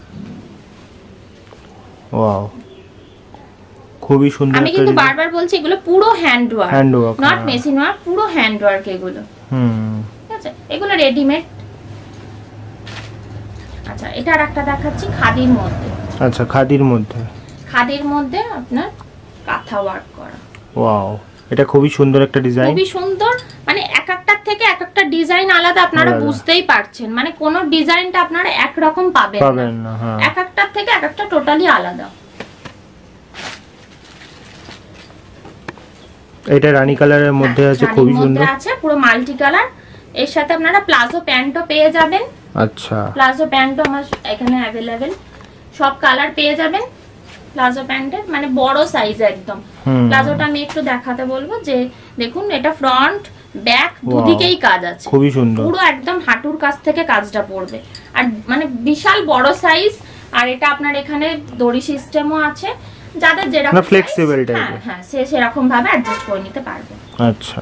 ওয়াও, খুবই সুন্দর। আমি কিন্তু বারবার বলছি এগুলো পুরো hand work, hand work, not machine work, পুরো হ্যান্ড ওয়ার্ক এগুলো। হুম, ঠিক আছে, এগুলো রেডিমেড। আচ্ছা, এটা আরেকটা দেখাচ্ছি খাদির মধ্যে। আচ্ছা, খাদির মধ্যে খাদির মধ্যে আপনার কাঁথা ওয়ার্ক করা। ওয়াও, এটা খুবই সুন্দর একটা ডিজাইন, খুবই সুন্দর। মানে এক একটার থেকে এক একটা ডিজাইন আলাদা, আপনারা বুঝতেই পারছেন। মানে কোন ডিজাইনটা আপনারা এক রকম পাবেন পাবেন না, হ্যাঁ, এক একটার থেকে এক একটা টোটালি আলাদা। এটা রানী কালারের মধ্যে আছে, খুবই সুন্দর আছে, পুরো মাল্টি কালার। এর সাথে আপনারা প্লাজো প্যান্টও পেয়ে যাবেন। আচ্ছা, প্লাজো প্যান্টও আমার এখানে অ্যাভেলেবেল, সব কালার পেয়ে যাবেন প্লাজো প্যান্টের, মানে বড় সাইজ একদম। প্লাজোটা আমি একটু দেখাতে বলবো যে দেখুন, এটা ফ্রন্ট ব্যাক দুদিকেই কাজ আছে, খুবই সুন্দর, পুরো একদম হাঁটুর কাছ থেকে কাজটা পড়বে। আর মানে বিশাল বড় সাইজ। আর এটা আপনার এখানে দড়ি সিস্টেমও আছে, যাদের যেরকম ফ্লেক্সিবল টাইপের, হ্যাঁ সে সেরকম ভাবে অ্যাডজাস্ট করে নিতে পারবে। আচ্ছা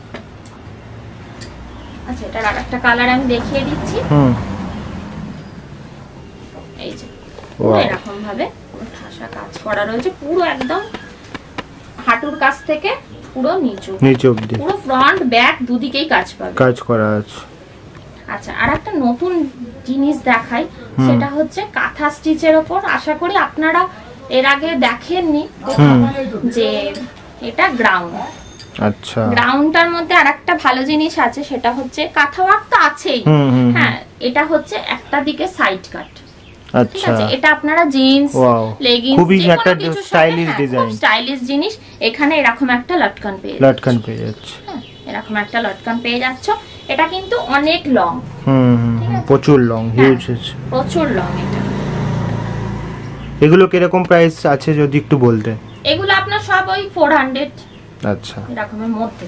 আচ্ছা, এটার আরেকটা কালার আমি দেখিয়ে দিচ্ছি। হুম, এই যে পুরো এরকম ভাবে ঠাসা কাজ করা রয়েছে, পুরো একদম হাঁটুর কাছ থেকে পুরো নিচু নিচু অবধি, পুরো ফ্রন্ট ব্যাক দুদিকেই কাজ পাবে, কাজ করা আছে। আচ্ছা, আর একটা নতুন জিনিস দেখাই, সেটা হচ্ছে কাঁথা স্টিচের ওপর। আশা করি আপনারা এর আগে দেখেননি যে এটা গ্রাউন্ড। আচ্ছা, গ্রাউন্ডটার মধ্যে আরেকটা ভালো জিনিস আছে, সেটা হচ্ছে কাঁথা ওয়ার্ক তো আছেই, হ্যাঁ এটা হচ্ছে একটা দিকে সাইড কাট। আচ্ছা, এটা আপনারা জিন্স, লেগিংস, খুবই একটা স্টাইলিশ ডিজাইন, স্টাইলিশ জিনিস। এখানে এরকম একটা লটকান পেয়ে লটকান পেয়ে যাচ্ছে, এরকম একটা লটকান পেয়ে যাচ্ছ। এটা কিন্তু অনেক লং, হুম হুম, প্রচুর লং, হিউজ আছে, প্রচুর লং। এটা এগুলো কিরকম প্রাইস আছে যদি একটু বলতে? এগুলো আপনার সব ওই ফোর হান্ড্রেড, আচ্ছা, এরকমের মধ্যে।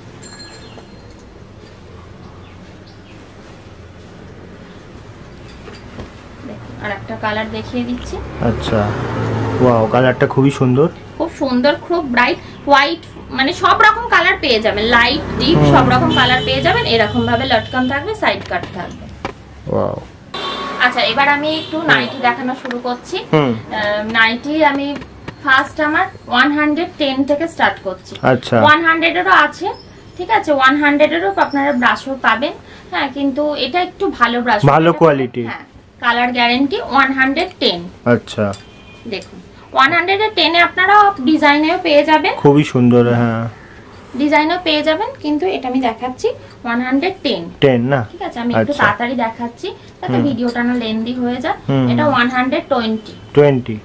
আর একটা কালার দেখিয়ে দিচ্ছি। আচ্ছা, ওয়াও, কালারটা খুবই সুন্দর, খুব সুন্দর, খুব ব্রাইট হোয়াইট, মানে সব রকম কালার পেয়ে যাবেন, লাইট ডিপ সব রকম কালার পেয়ে যাবেন। এরকম ভাবে লটকান থাকবে, সাইড কাট থাকবে। ওয়াও। আচ্ছা, এবার আমি একটু নাইটি দেখানো শুরু করছি। নাইটি আমি ফার্স্ট আমার ওয়ান হান্ড্রেড টেন থেকে স্টার্ট করছি। আচ্ছা, ওয়ান হান্ড্রেড এরও আছে, ঠিক আছে, ওয়ান হান্ড্রেড এরও আপনারা ব্রাশও পাবেন, হ্যাঁ, কিন্তু এটা একটু ভালো ব্রাশ, ভালো কোয়ালিটি, হ্যাঁ, colour guarantee one hundred ten. আচ্ছা, দেখুন ওয়ান হান্ড্রেড টেন এ আপনারা ডিজাইনেও পেয়ে যাবেন, খুবই সুন্দর, হ্যাঁ ডিজাইনও পেয়ে যাবেন, কিন্তু এটা আমি দেখাচ্ছি ওয়ান হান্ড্রেড টেন টেন না, ঠিক আছে। আমি একটু তাড়াতাড়ি দেখাচ্ছি যাতে ভিডিওটা না লেন্দি হয়ে যায়। এটা ওয়ান হান্ড্রেড টোয়েন্টি টোয়েন্টি।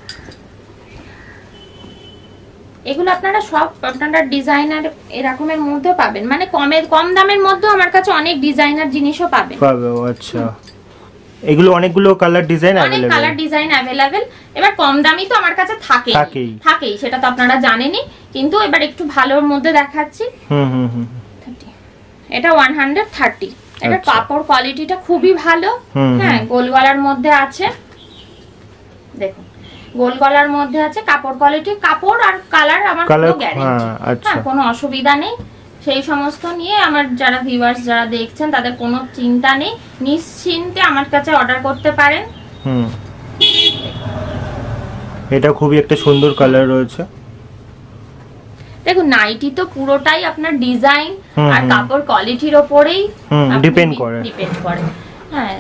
এগুলো আপনারা সব আপনারা ডিজাইনার এরকমের মধ্যেও পাবেন, মানে কমের কম দামের মধ্যেও আমার কাছে অনেক ডিজাইনার জিনিসও পাবেন পাবে। আচ্ছা, এগুলো অনেকগুলো কালার ডিজাইন অনেক अवेलेबल, কালার ডিজাইন अवेलेबल। এবার কম দামি তো আমার কাছে থাকেই থাকেই থাকেই সেটা তো আপনারা জানেনই, কিন্তু এবার একটু ভালোর মধ্যে দেখাচ্ছি। হুম হুম হুম, এটা ওয়ান হান্ড্রেড থার্টি। এটা কাপড় কোয়ালিটিটা খুবই ভালো, হ্যাঁ, গোল গলার মধ্যে আছে, দেখুন গোল গলার মধ্যে আছে, কাপড় কোয়ালিটি, কাপড় আর কালার আমার কোনো গ্যারান্টি, হ্যাঁ, কোনো অসুবিধা নেই। সেই সমস্ত নিয়ে আমার যারা ভিউয়ার্স যারা দেখছেন তাদের কোনো চিন্তা নেই, নিশ্চিন্তে আমার কাছে অর্ডার করতে পারেন। হুম, এটা খুবই একটা সুন্দর কালার রয়েছে। দেখুন নাইটি তো পুরোটাই আপনার ডিজাইন আর কাপড় কোয়ালিটির উপরেই ডিপেন্ড করে ডিপেন্ড করে হ্যাঁ।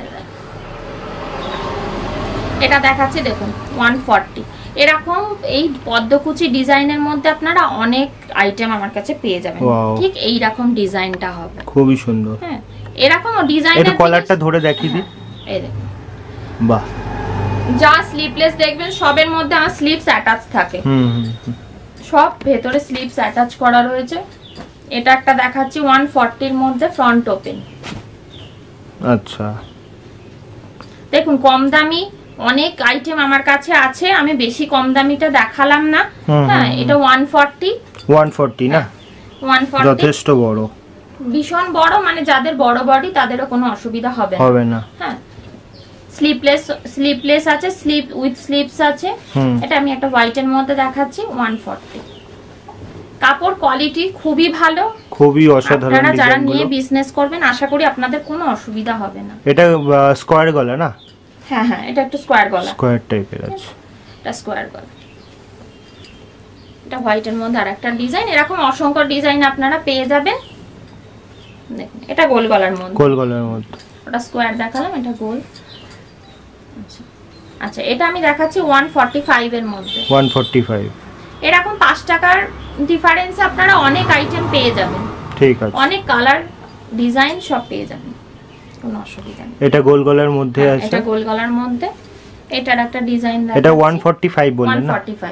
এটা দেখাচ্ছি দেখুন ওয়ান ফর্টি। এরকম এই পদ্মকুচি ডিজাইনের মধ্যে আপনারা অনেক আইটেম আমার কাছে পেয়ে যাবেন, ঠিক এই রকম ডিজাইনটা হবে, খুবই সুন্দর, হ্যাঁ এরকম ডিজাইন। এটা কলারটা ধরে দেখিয়ে দিই, এই দেখুন, বাহ, যা স্লিপলেস দেখবেন সবের মধ্যে আমার স্লিপস অ্যাটাচ থাকে, হুম হুম, সব ভেতরে স্লিপস অ্যাটাচ করা রয়েছে। এটা একটা দেখাচ্ছি ওয়ান ফর্টি এর মধ্যে ফ্রন্ট ওপেন। আচ্ছা, দেখুন কম দামি অনেক আইটেম আমার কাছে আছে, আমি বেশি কম দামিটা দেখালাম না, হ্যাঁ এটা ওয়ান ফর্টি। ওয়ান ফর্টি না, ওয়ান ফর্টি যথেষ্ট বড়, ভীষণ বড়, মানে যাদের বড় বডি তাদেরও কোনো অসুবিধা হবে না হবে না, হ্যাঁ। স্লিপলেস স্লিপলেস আছে, স্লিপ উইথ স্লিপস আছে। এটা আমি একটা হোয়াইটের মধ্যে দেখাচ্ছি ওয়ান ফর্টি। কাপড় কোয়ালিটি খুবই ভালো, খুবই অসাধারণ। আপনারা যারা নিয়ে বিজনেস করবেন আশা করি আপনাদের কোনো অসুবিধা হবে না। এটা স্কয়ার গলা না? হ্যাঁ হ্যাঁ, এটা একটু স্কয়ার গলা, স্কয়ার টাইপের আছে, এটা স্কয়ার গলা। এটা হোয়াইটের মধ্যে আরেকটা ডিজাইন, এরকম অসংখ্য ডিজাইন আপনারা পেয়ে যাবেন। দেখুন এটা গোল গলার মধ্যে, গোল গলার মধ্যে, ওটা স্কয়ার দেখালাম, এটা গোল। আচ্ছা আচ্ছা এটা আমি দেখাচ্ছি ওয়ান ফর্টি ফাইভ এর মধ্যে। One forty five. এরকম পাঁচ টাকার ডিফারেন্স আপনারা অনেক আইটেম পেয়ে যাবেন। ঠিক আছে। অনেক কালার ডিজাইন সব পেয়ে যাবেন, কোনো অসুবিধা নেই। এটা গোল গলার মধ্যে আছে। এটা গোল গলার মধ্যে, এটার একটা ডিজাইন দেখাচ্ছি। এটা ওয়ান ফর্টি ফাইভ বললেন না? One forty five.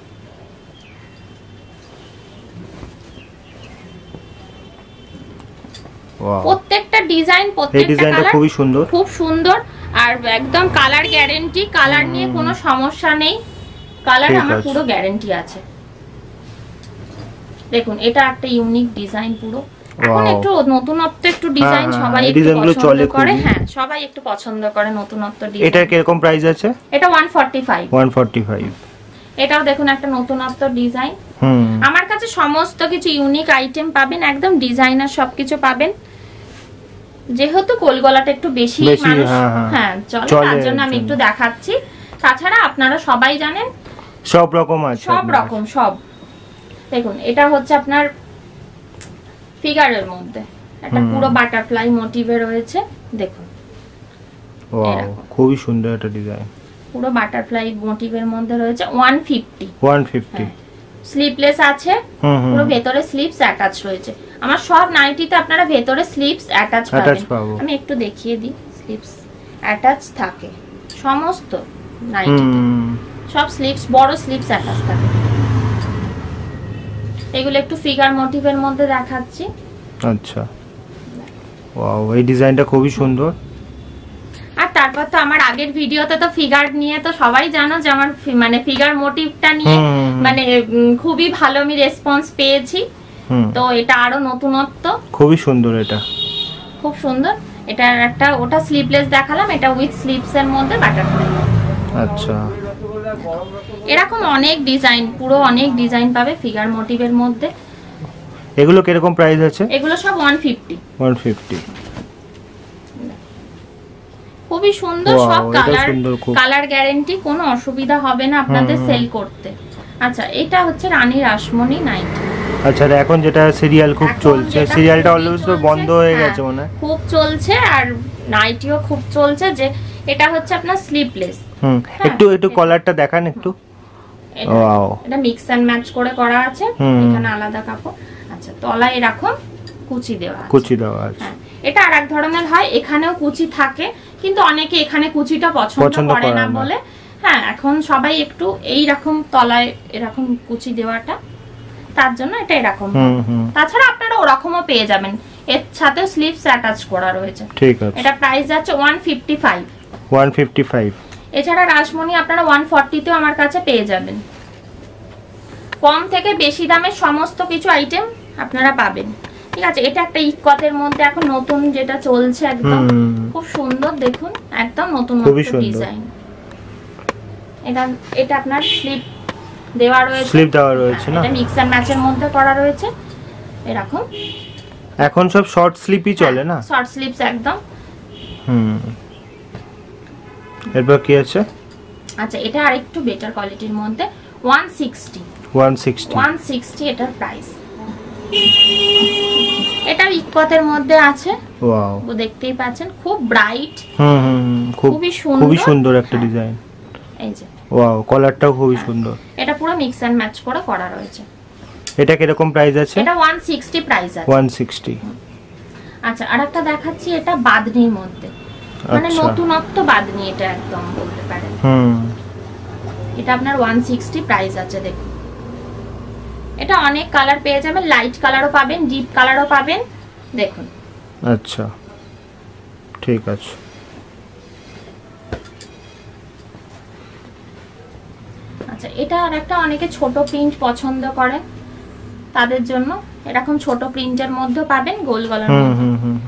ওয়াও, প্রত্যেকটা ডিজাইন, এই প্রত্যেকটা ডিজাইনটা কালার খুবই সুন্দর, খুব সুন্দর আর একদম কালার গ্যারান্টি। কালার নিয়ে কোনো সমস্যা নেই, কালার আমার পুরো গ্যারান্টি আছে। দেখুন এটা একটা ইউনিক ডিজাইন পুরো। এখন একটু নতুনত্ব একটু ডিজাইন সবাই একটু পছন্দ করে। হ্যাঁ সবাই একটু পছন্দ করে নতুনত্ব ডিজাইন। এটা কি রকম প্রাইস আছে? এটা one forty five. One forty five. এটাও দেখুন একটা নতুনত্ব ডিজাইন। হুম, আমার কাছে সমস্ত কিছু ইউনিক আইটেম পাবেন, একদম ডিজাইনার সবকিছু পাবেন। যেহেতু কোলগলাটা একটু বেশি মানুষ হ্যাঁ চলে, তার জন্য আমি একটু দেখাচ্ছি। তাছাড়া আপনারা সবাই জানেন সব রকম আছে, সব রকম সব। দেখুন এটা হচ্ছে আপনার ফিগারের মধ্যে একটা পুরো বাটারফ্লাই মোটিভে রয়েছে। দেখুন ওয়াও, খুবই সুন্দর একটা ডিজাইন, পুরো বাটারফ্লাই মোটিভের মধ্যে রয়েছে। One fifty. One fifty. Sleeveless আছে, পুরো ভেতরে স্লিপস অ্যাটাচ রয়েছে। আমার সব নাইটিতে আপনারা ভেতরে স্লিপস অ্যাটাচ পাবেন। আমি একটু দেখিয়ে দিই, স্লিপস অ্যাটাচ থাকে সমস্ত নাইটিতে, সব স্লিপস বড় স্লিপস অ্যাটাচ থাকে। এগুলো একটু ফিগার মোটিভের মধ্যে দেখাচ্ছি। আচ্ছা ওয়াও, এই ডিজাইনটা খুবই সুন্দর। আর তারপর তো আমার আগের ভিডিওতে তো ফিগার নিয়ে তো সবাই জানো যে আমার মানে ফিগার মোটিভটা নিয়ে মানে খুবই ভালো আমি রেসপন্স পেয়েছি। তো এটা আরো নতুনত্ব, খুবই সুন্দর, এটা খুব সুন্দর। এটা একটা ওটা স্লিভলেস দেখালাম, এটা উইথ স্লিভস এর মধ্যে বাটারফ্লাই। আচ্ছা এরকম অনেক ডিজাইন, পুরো অনেক ডিজাইন পাবে ফিগার মোটিভের মধ্যে। এগুলো কি রকম প্রাইস আছে? এগুলো সব ওয়ান ফিফটি। One fifty. খুবই সুন্দর, সব কালার কালার গ্যারান্টি, কোনো অসুবিধা হবে না আপনাদের সেল করতে। আচ্ছা এটা হচ্ছে রানী রাসমণি নাইটি। আচ্ছা এখন যেটা সিরিয়াল খুব চলছে, সিরিয়ালটা অলমোস্ট বন্ধ হয়ে গেছে মনে হয়। খুব চলছে আর নাইটিও খুব চলছে। যে এটা হচ্ছে আপনার স্লিপলেস। হুম, একটু একটু কলারটা দেখান একটু। ওয়াও, এটা মিক্স এন্ড ম্যাচ করে করা আছে, এখানে আলাদা কাপড়। আচ্ছা তলায় এরকম কুচি দেওয়া আছে, কুচি দেওয়া আছে। এটা আরেক ধরনের হয়, এখানেও কুচি থাকে কিন্তু অনেকে এখানে কুচিটা পছন্দ করে না বলে হ্যাঁ এখন সবাই একটু এই রকম তলায় এরকম কুচি দেওয়াটা, তার জন্য এটা এরকম। তাছাড়া আপনারা ওরকমও পেয়ে যাবেন, এর সাথে স্লিভস অ্যাটাচ করা রয়েছে। ঠিক আছে। এটা প্রাইস যাচ্ছে one fifty five. One fifty five. এছাড়া রাসমণি আপনারা ওয়ান ফর্টি তেও আমার কাছে পেয়ে যাবেন। কম থেকে বেশি দামের সমস্ত কিছু আইটেম আপনারা পাবেন। ঠিক আছে। এটা একটা ইকতের মধ্যে এখন নতুন যেটা চলছে, একদম খুব সুন্দর। দেখুন একদম নতুন নতুন ডিজাইন। এটা এটা আপনার স্লিপ দেওয়া রয়েছে, স্লিপ দেওয়া রয়েছে না, এটা মিক্স এন্ড ম্যাচের মধ্যে করা রয়েছে এরকম। এখন সব শর্ট স্লিপই চলে না, শর্ট স্লিপস একদম। হুম, এরপর কি আছে? আচ্ছা এটা আরেকটু বেটার কোয়ালিটির মধ্যে one sixty. One sixty. One sixty এটার প্রাইস। এটা ইকতের মধ্যে আছে। ওয়াও, দেখতেই পাচ্ছেন খুব ব্রাইট। হুম হুম, খুবই সুন্দর, খুবই সুন্দর একটা ডিজাইন। এই যে ওয়াও, কলারটাও খুবই সুন্দর। এটা পুরো মিক্স এন্ড ম্যাচ করে করা রয়েছে। এটা কি রকম প্রাইস আছে? এটা ওয়ান সিক্সটি প্রাইস আছে। One sixty. আচ্ছা আরেকটা দেখাচ্ছি, এটা বাদনির মধ্যে, মানে নতুনত্ব বাদনি, এটা একদম বলতে পারেন। হুম, এটা আপনার ওয়ান সিক্সটি প্রাইস আছে। দেখুন এটা অনেক কালার পেয়ে যাবেন, লাইট কালারও পাবেন, ডিপ কালারও পাবেন। দেখুন আচ্ছা ঠিক আছে। আচ্ছা এটা আরেকটা, অনেকে ছোট প্রিন্ট পছন্দ করে তাদের জন্য এরকম ছোট প্রিন্টের মধ্যে পাবেন, গোল গলার মধ্যে।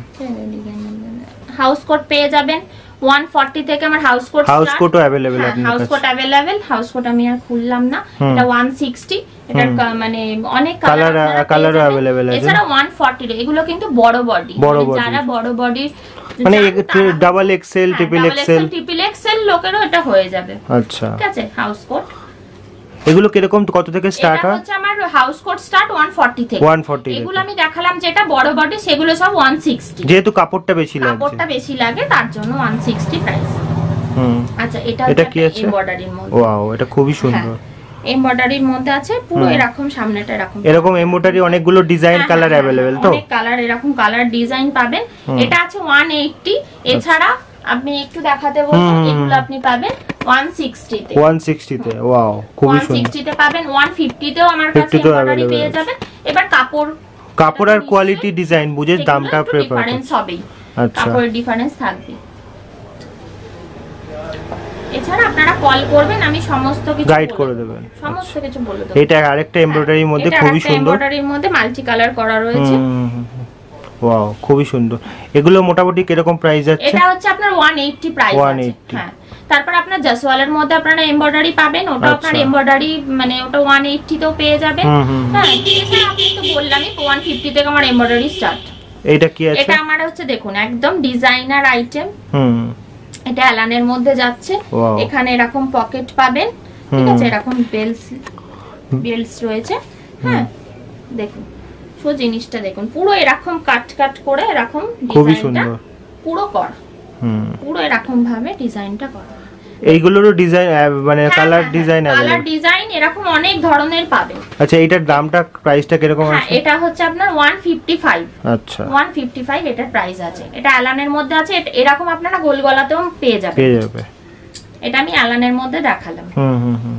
হাউস কোট পেয়ে যাবেন ওয়ান ফর্টি থেকে। আমার হাউস কোট হাউস কোটও अवेलेबल আছে, house coat available. House coat আমি আর খুললাম না, এটা ওয়ান সিক্সটি। এটা মানে অনেক কালার কালার अवेलेबल আছে। এছাড়া ওয়ান ফর্টি এগুলো কিন্তু বড় বডি, যারা বড় বডি মানে double XL, triple XL, triple XL লোকেরও এটা হয়ে যাবে। আচ্ছা ঠিক আছে। হাউস কোট এগুলো কি রকম, কত থেকে স্টার্ট হয়? এটা হচ্ছে আমার house coat start one forty থেকে। One forty. এগুলো আমি দেখালাম যেটা বড় বডি, সেগুলো সব ওয়ান সিক্সটি। যেহেতু কাপড়টা বেশি লাগে, কাপড়টা বেশি লাগে তার জন্য ওয়ান সিক্সটি প্রাইস। হুম আচ্ছা এটা এটা কি আছে এমব্রয়ডারির মধ্যে ওয়াও এটা খুবই সুন্দর এমব্রয়ডারির মধ্যে আছে পুরো এরকম সামনেটা এরকম এরকম এমব্রয়ডারি অনেকগুলো ডিজাইন কালার अवेलेबल তো অনেক কালার এরকম কালার ডিজাইন পাবেন এটা আছে one eighty এছাড়া আপনি একটু দেখাতে বলবো এগুলো আপনি পাবেন one sixty তে one sixty তে ওয়াও খুবই সুন্দর one sixty তে পাবেন one fifty তেও আমার কাছে এমব্রয়ডারি পেয়ে যাবেন এবার কাপড় কাপড় আর কোয়ালিটি ডিজাইন বুঝে দামটা প্রেফার ডিফারেন্স হবে আচ্ছা কাপড়ের ডিফারেন্স থাকবে এছাড়া আপনারা কল করবেন আমি সমস্ত কিছু গাইড করে দেবেন সমস্ত কিছু বলে দেব এটা আরেকটা এমব্রয়ডারির মধ্যে খুবই সুন্দর এমব্রয়ডারির মধ্যে মাল্টি কালার করা রয়েছে ওয়াও খুবই সুন্দর এগুলো মোটামুটি কি রকম প্রাইস আছে এটা হচ্ছে আপনার one eighty প্রাইস আছে হ্যাঁ তারপর আপনার জসওয়ালের মধ্যে আপনারা এমব্রয়ডারি পাবেন ওটা আপনার এমব্রয়ডারি মানে ওটা one eighty তেও পেয়ে যাবেন হ্যাঁ এছাড়া আপনি তো বললামই one fifty থেকে আমার এমব্রয়ডারি স্টার্ট এইটা কি আছে এটা আমার হচ্ছে দেখুন একদম ডিজাইনার আইটেম হুম এটা অ্যালানের মধ্যে যাচ্ছে এখানে এরকম পকেট পাবেন ঠিক আছে এরকম বেলস বেলস রয়েছে হ্যাঁ দেখুন সো জিনিসটা দেখুন পুরো এরকম কাট কাট করে এরকম ডিজাইনটা পুরো করা হুম পুরো এরকম ভাবে ডিজাইনটা করা এইগুলোরও ডিজাইন মানে কালার ডিজাইন আছে কালার ডিজাইন এরকম অনেক ধরনের পাবেন আচ্ছা এইটার দামটা প্রাইসটা কি রকম আছে এটা হচ্ছে আপনার one fifty-five আচ্ছা one fifty-five এটার প্রাইস আছে এটা অ্যালানের মধ্যে আছে এরকম আপনারা গোল গলাতেও পেয়ে যাবেন পেয়ে যাবে এটা আমি অ্যালানের মধ্যে দেখালাম হুম হুম হুম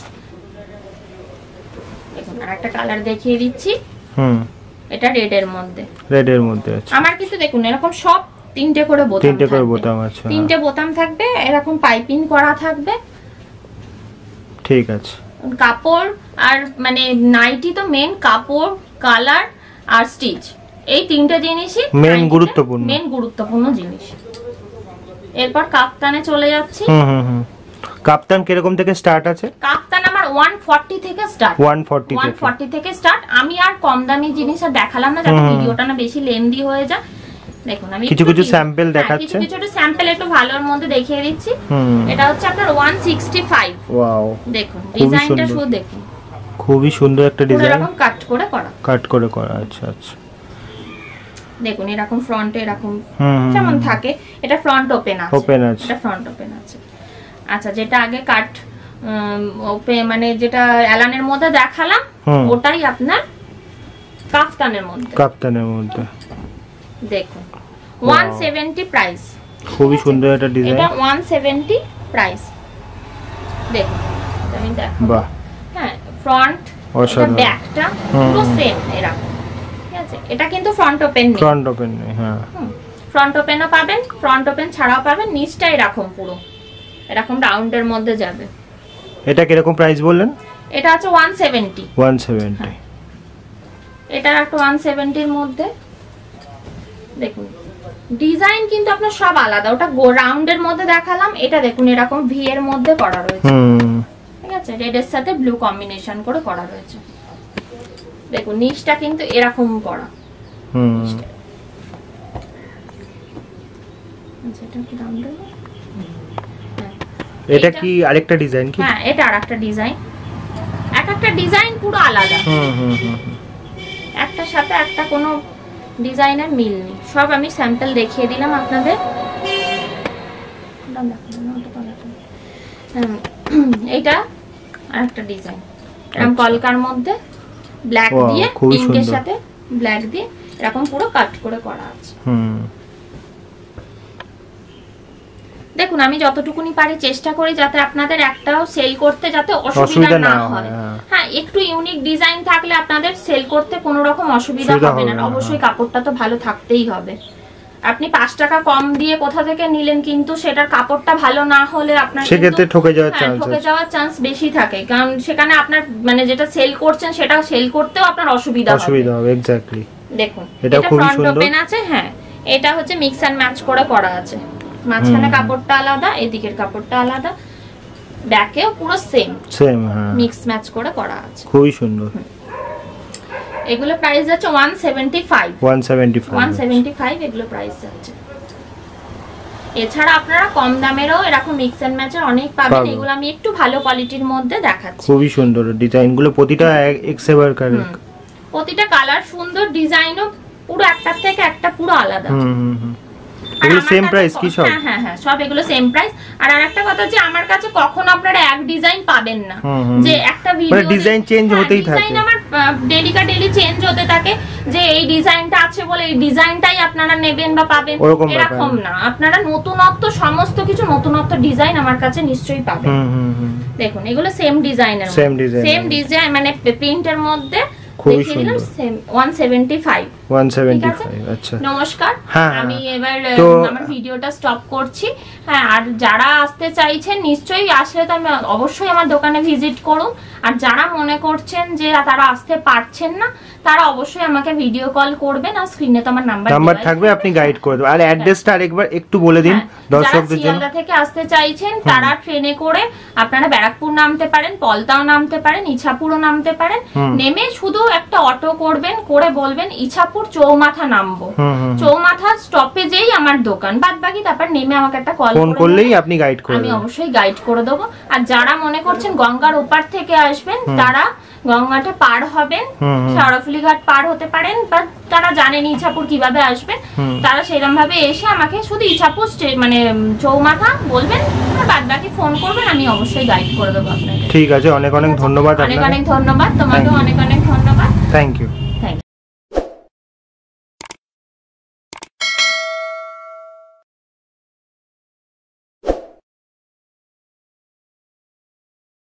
দেখুন আরেকটা কালার দেখিয়ে দিচ্ছি হুম এটা রেড এর মধ্যে রেড এর মধ্যে আছে আমার কিন্তু দেখুন এরকম সব তিনটে করে বোতাম তিনটে করে বোতাম আছে তিনটে বোতাম থাকবে এরকম পাইপিং করা থাকবে ঠিক আছে কাপড় আর মানে নাইটি তো মেন কাপড় কালার আর স্টিচ এই তিনটে জিনিসই মেন গুরুত্বপূর্ণ মেন গুরুত্বপূর্ণ জিনিস এরপর কাপ্তানে চলে যাচ্ছি হুম হুম হুম কাপ্তান কি রকম থেকে স্টার্ট আছে কাপ্তান আমার one forty থেকে স্টার্ট one forty থেকে one forty থেকে স্টার্ট আমি আর কম দামি জিনিস আর দেখালাম না যাতে ভিডিওটা না বেশি লেন্দি হয়ে যায় দেখুন আমি কিছু কিছু স্যাম্পল দেখাচ্ছে কিছু কিছু স্যাম্পল একটু ভালোর মধ্যে দেখিয়ে দিচ্ছি এটা হচ্ছে আপনার one sixty-five ওয়াও দেখুন ডিজাইনটা শুধু দেখুন খুবই সুন্দর একটা ডিজাইন এরকম কাট করে করা কাট করে করা আচ্ছা আচ্ছা দেখুন এরকম ফ্রন্টে এরকম যেমন থাকে এটা ফ্রন্ট ওপেন আছে ওপেন আছে এটা ফ্রন্ট ওপেন আছে আচ্ছা যেটা আগে কাট ওপেন মানে যেটা অ্যালানের মধ্যে দেখালাম ওটাই আপনার কাফতানের মধ্যে কাফতানের মধ্যে দেখুন one seventy প্রাইস খুবই সুন্দর একটা ডিজাইন এটা one seventy প্রাইস দেখুন আমি দেখাবো বাহ হ্যাঁ ফ্রন্ট এটা ব্যাকটা পুরো সেম এরকম ঠিক আছে এটা কিন্তু ফ্রন্ট ওপেন নেই ফ্রন্ট ওপেন নেই হ্যাঁ ফ্রন্ট ওপেনও পাবেন ফ্রন্ট ওপেন ছাড়াও পাবেন নিচটা এরকম পুরো এরকম রাউন্ডের মধ্যে যাবে এটা কি রকম প্রাইস বললেন এটা আছে one seventy one seventy এটা একটা one seventy এর মধ্যে দেখুন ডিজাইন কিন্তু আপনার সব আলাদা ওটা রাউন্ডের মধ্যে দেখালাম এটা দেখুন এরকম ভি এর মধ্যে করা রয়েছে ঠিক আছে রেড এর সাথে ব্লু কম্বিনেশন করে করা রয়েছে দেখুন নিচটা কিন্তু এরকম করা হুম এটা কি রাউন্ডের এটা কি আরেকটা ডিজাইন কি হ্যাঁ এটা আরেকটা ডিজাইন এক একটা ডিজাইন পুরো আলাদা হুম হুম হুম একটার সাথে একটা কোনো ডিজাইনের মিল নেই সব আমি স্যাম্পল দেখিয়ে দিলাম আপনাদের এটা আরেকটা ডিজাইন এরকম কলকার মধ্যে ব্ল্যাক দিয়ে পিঙ্কের সাথে ব্ল্যাক দিয়ে এরকম পুরো কাট করে করা আছে হুম দেখুন আমি যতটুকুনি পারি চেষ্টা করি যাতে আপনাদের একটাও সেল করতে যাতে অসুবিধা না হয় হ্যাঁ একটু ইউনিক ডিজাইন থাকলে আপনাদের সেল করতে কোনো রকম অসুবিধা হবে না অবশ্যই কাপড়টা তো ভালো থাকতেই হবে আপনি পাঁচ টাকা কম দিয়ে কোথা থেকে নিলেন কিন্তু সেটার কাপড়টা ভালো না হলে আপনার সেক্ষেত্রে ঠকে যাওয়ার চান্স ঠকে যাওয়ার চান্স বেশি থাকে কারণ সেখানে আপনার মানে যেটা সেল করছেন সেটা সেল করতেও আপনার অসুবিধা হবে অসুবিধা হবে এক্স্যাক্টলি দেখুন এটা খুবই সুন্দর ওপেন আছে হ্যাঁ এটা হচ্ছে মিক্স এন্ড ম্যাচ করে করা আছে মাঝখানে কাপড়টা আলাদা এদিকের কাপড়টা আলাদা ব্যাকেও পুরো সেম সেম হ্যাঁ মিক্স ম্যাচ করে করা আছে খুবই সুন্দর এগুলো প্রাইস আছে one seventy-five one seventy-five one seventy-five এগুলো প্রাইস আছে এছাড়া আপনারা কম দামেরও এরকম মিক্স এন্ড ম্যাচের অনেক পাবেন এগুলো আমি একটু ভালো কোয়ালিটির মধ্যে দেখাচ্ছি খুবই সুন্দর ডিজাইনগুলো প্রতিটা এক্সেবার করে প্রতিটা কালার সুন্দর ডিজাইনও পুরো একটার থেকে একটা পুরো আলাদা হুম হুম এগুলো সেম প্রাইস কি সব? হ্যাঁ হ্যাঁ হ্যাঁ সব এগুলো সেম প্রাইস। আর আরেকটা কথা যে আমার কাছে কখনো আপনারা এক ডিজাইন পাবেন না, যে একটা ভিডিও মানে ডিজাইন চেঞ্জ হতেই থাকে। ডিজাইন আমার ডেলি কা ডেলি চেঞ্জ হতে থাকে, যে এই ডিজাইনটা আছে বলে এই ডিজাইনটাই আপনারা নেবেন বা পাবেন এরকম না। আপনারা নতুনত্ব সমস্ত কিছু নতুনত্ব ডিজাইন আমার কাছে নিশ্চয়ই পাবেন। দেখুন এগুলো সেম ডিজাইনের সেম ডিজাইন সেম ডিজাইন মানে প্রিন্টের মধ্যে খুবই সুন্দর। সেম একশো পঁচাত্তর। আচ্ছা নমস্কার, আমি এবার আমার ভিডিওটা স্টপ করছি। হ্যাঁ, আর যারা আসতে চাইছেন নিশ্চয়ই আসলে তো আমি অবশ্যই আমার দোকানে ভিজিট করুন। আর যারা মনে করছেন যে তারা আসতে পারছেন না তারা অবশ্যই আমাকে ভিডিও কল করবেন, আর স্ক্রিনে তো আমার নাম্বার নাম্বার থাকবে, আপনি গাইড করে দেবেন। আর অ্যাড্রেসটা আরেকবার একটু বলে দিন দর্শকদের জন্য। শিয়ালদা থেকে আসতে চাইছেন তারা ট্রেনে করে আপনারা ব্যারাকপুর নামতে পারেন, পলতাও নামতে পারেন, ইছাপুরও নামতে পারেন। নেমে শুধু একটা অটো করবেন, করে বলবেন ইছাপুর চৌমাথা নামবো, চৌমাথা স্টপেজেই আমার দোকান। বাদ বাকি তারপর নেমে আমাকে একটা কল ফোন করলেই আপনি গাইড করে দেবেন, আমি অবশ্যই গাইড করে দেবো। আর যারা মনে করছেন গঙ্গার ওপার থেকে আসবেন তারা গঙ্গাটা পার হবেন, সারফুলি ঘাট পার হতে পারেন, বা তারা জানেন ইছাপুর কিভাবে আসবেন, তারা সেরকম ভাবে এসে আমাকে শুধু ইছাপুর মানে চৌমাথা বলবেন, আর বাদ বাকি ফোন করবেন, আমি অবশ্যই গাইড করে দেবো আপনাকে। ঠিক আছে, অনেক অনেক ধন্যবাদ। অনেক অনেক ধন্যবাদ, তোমাকেও অনেক অনেক ধন্যবাদ। Thank you.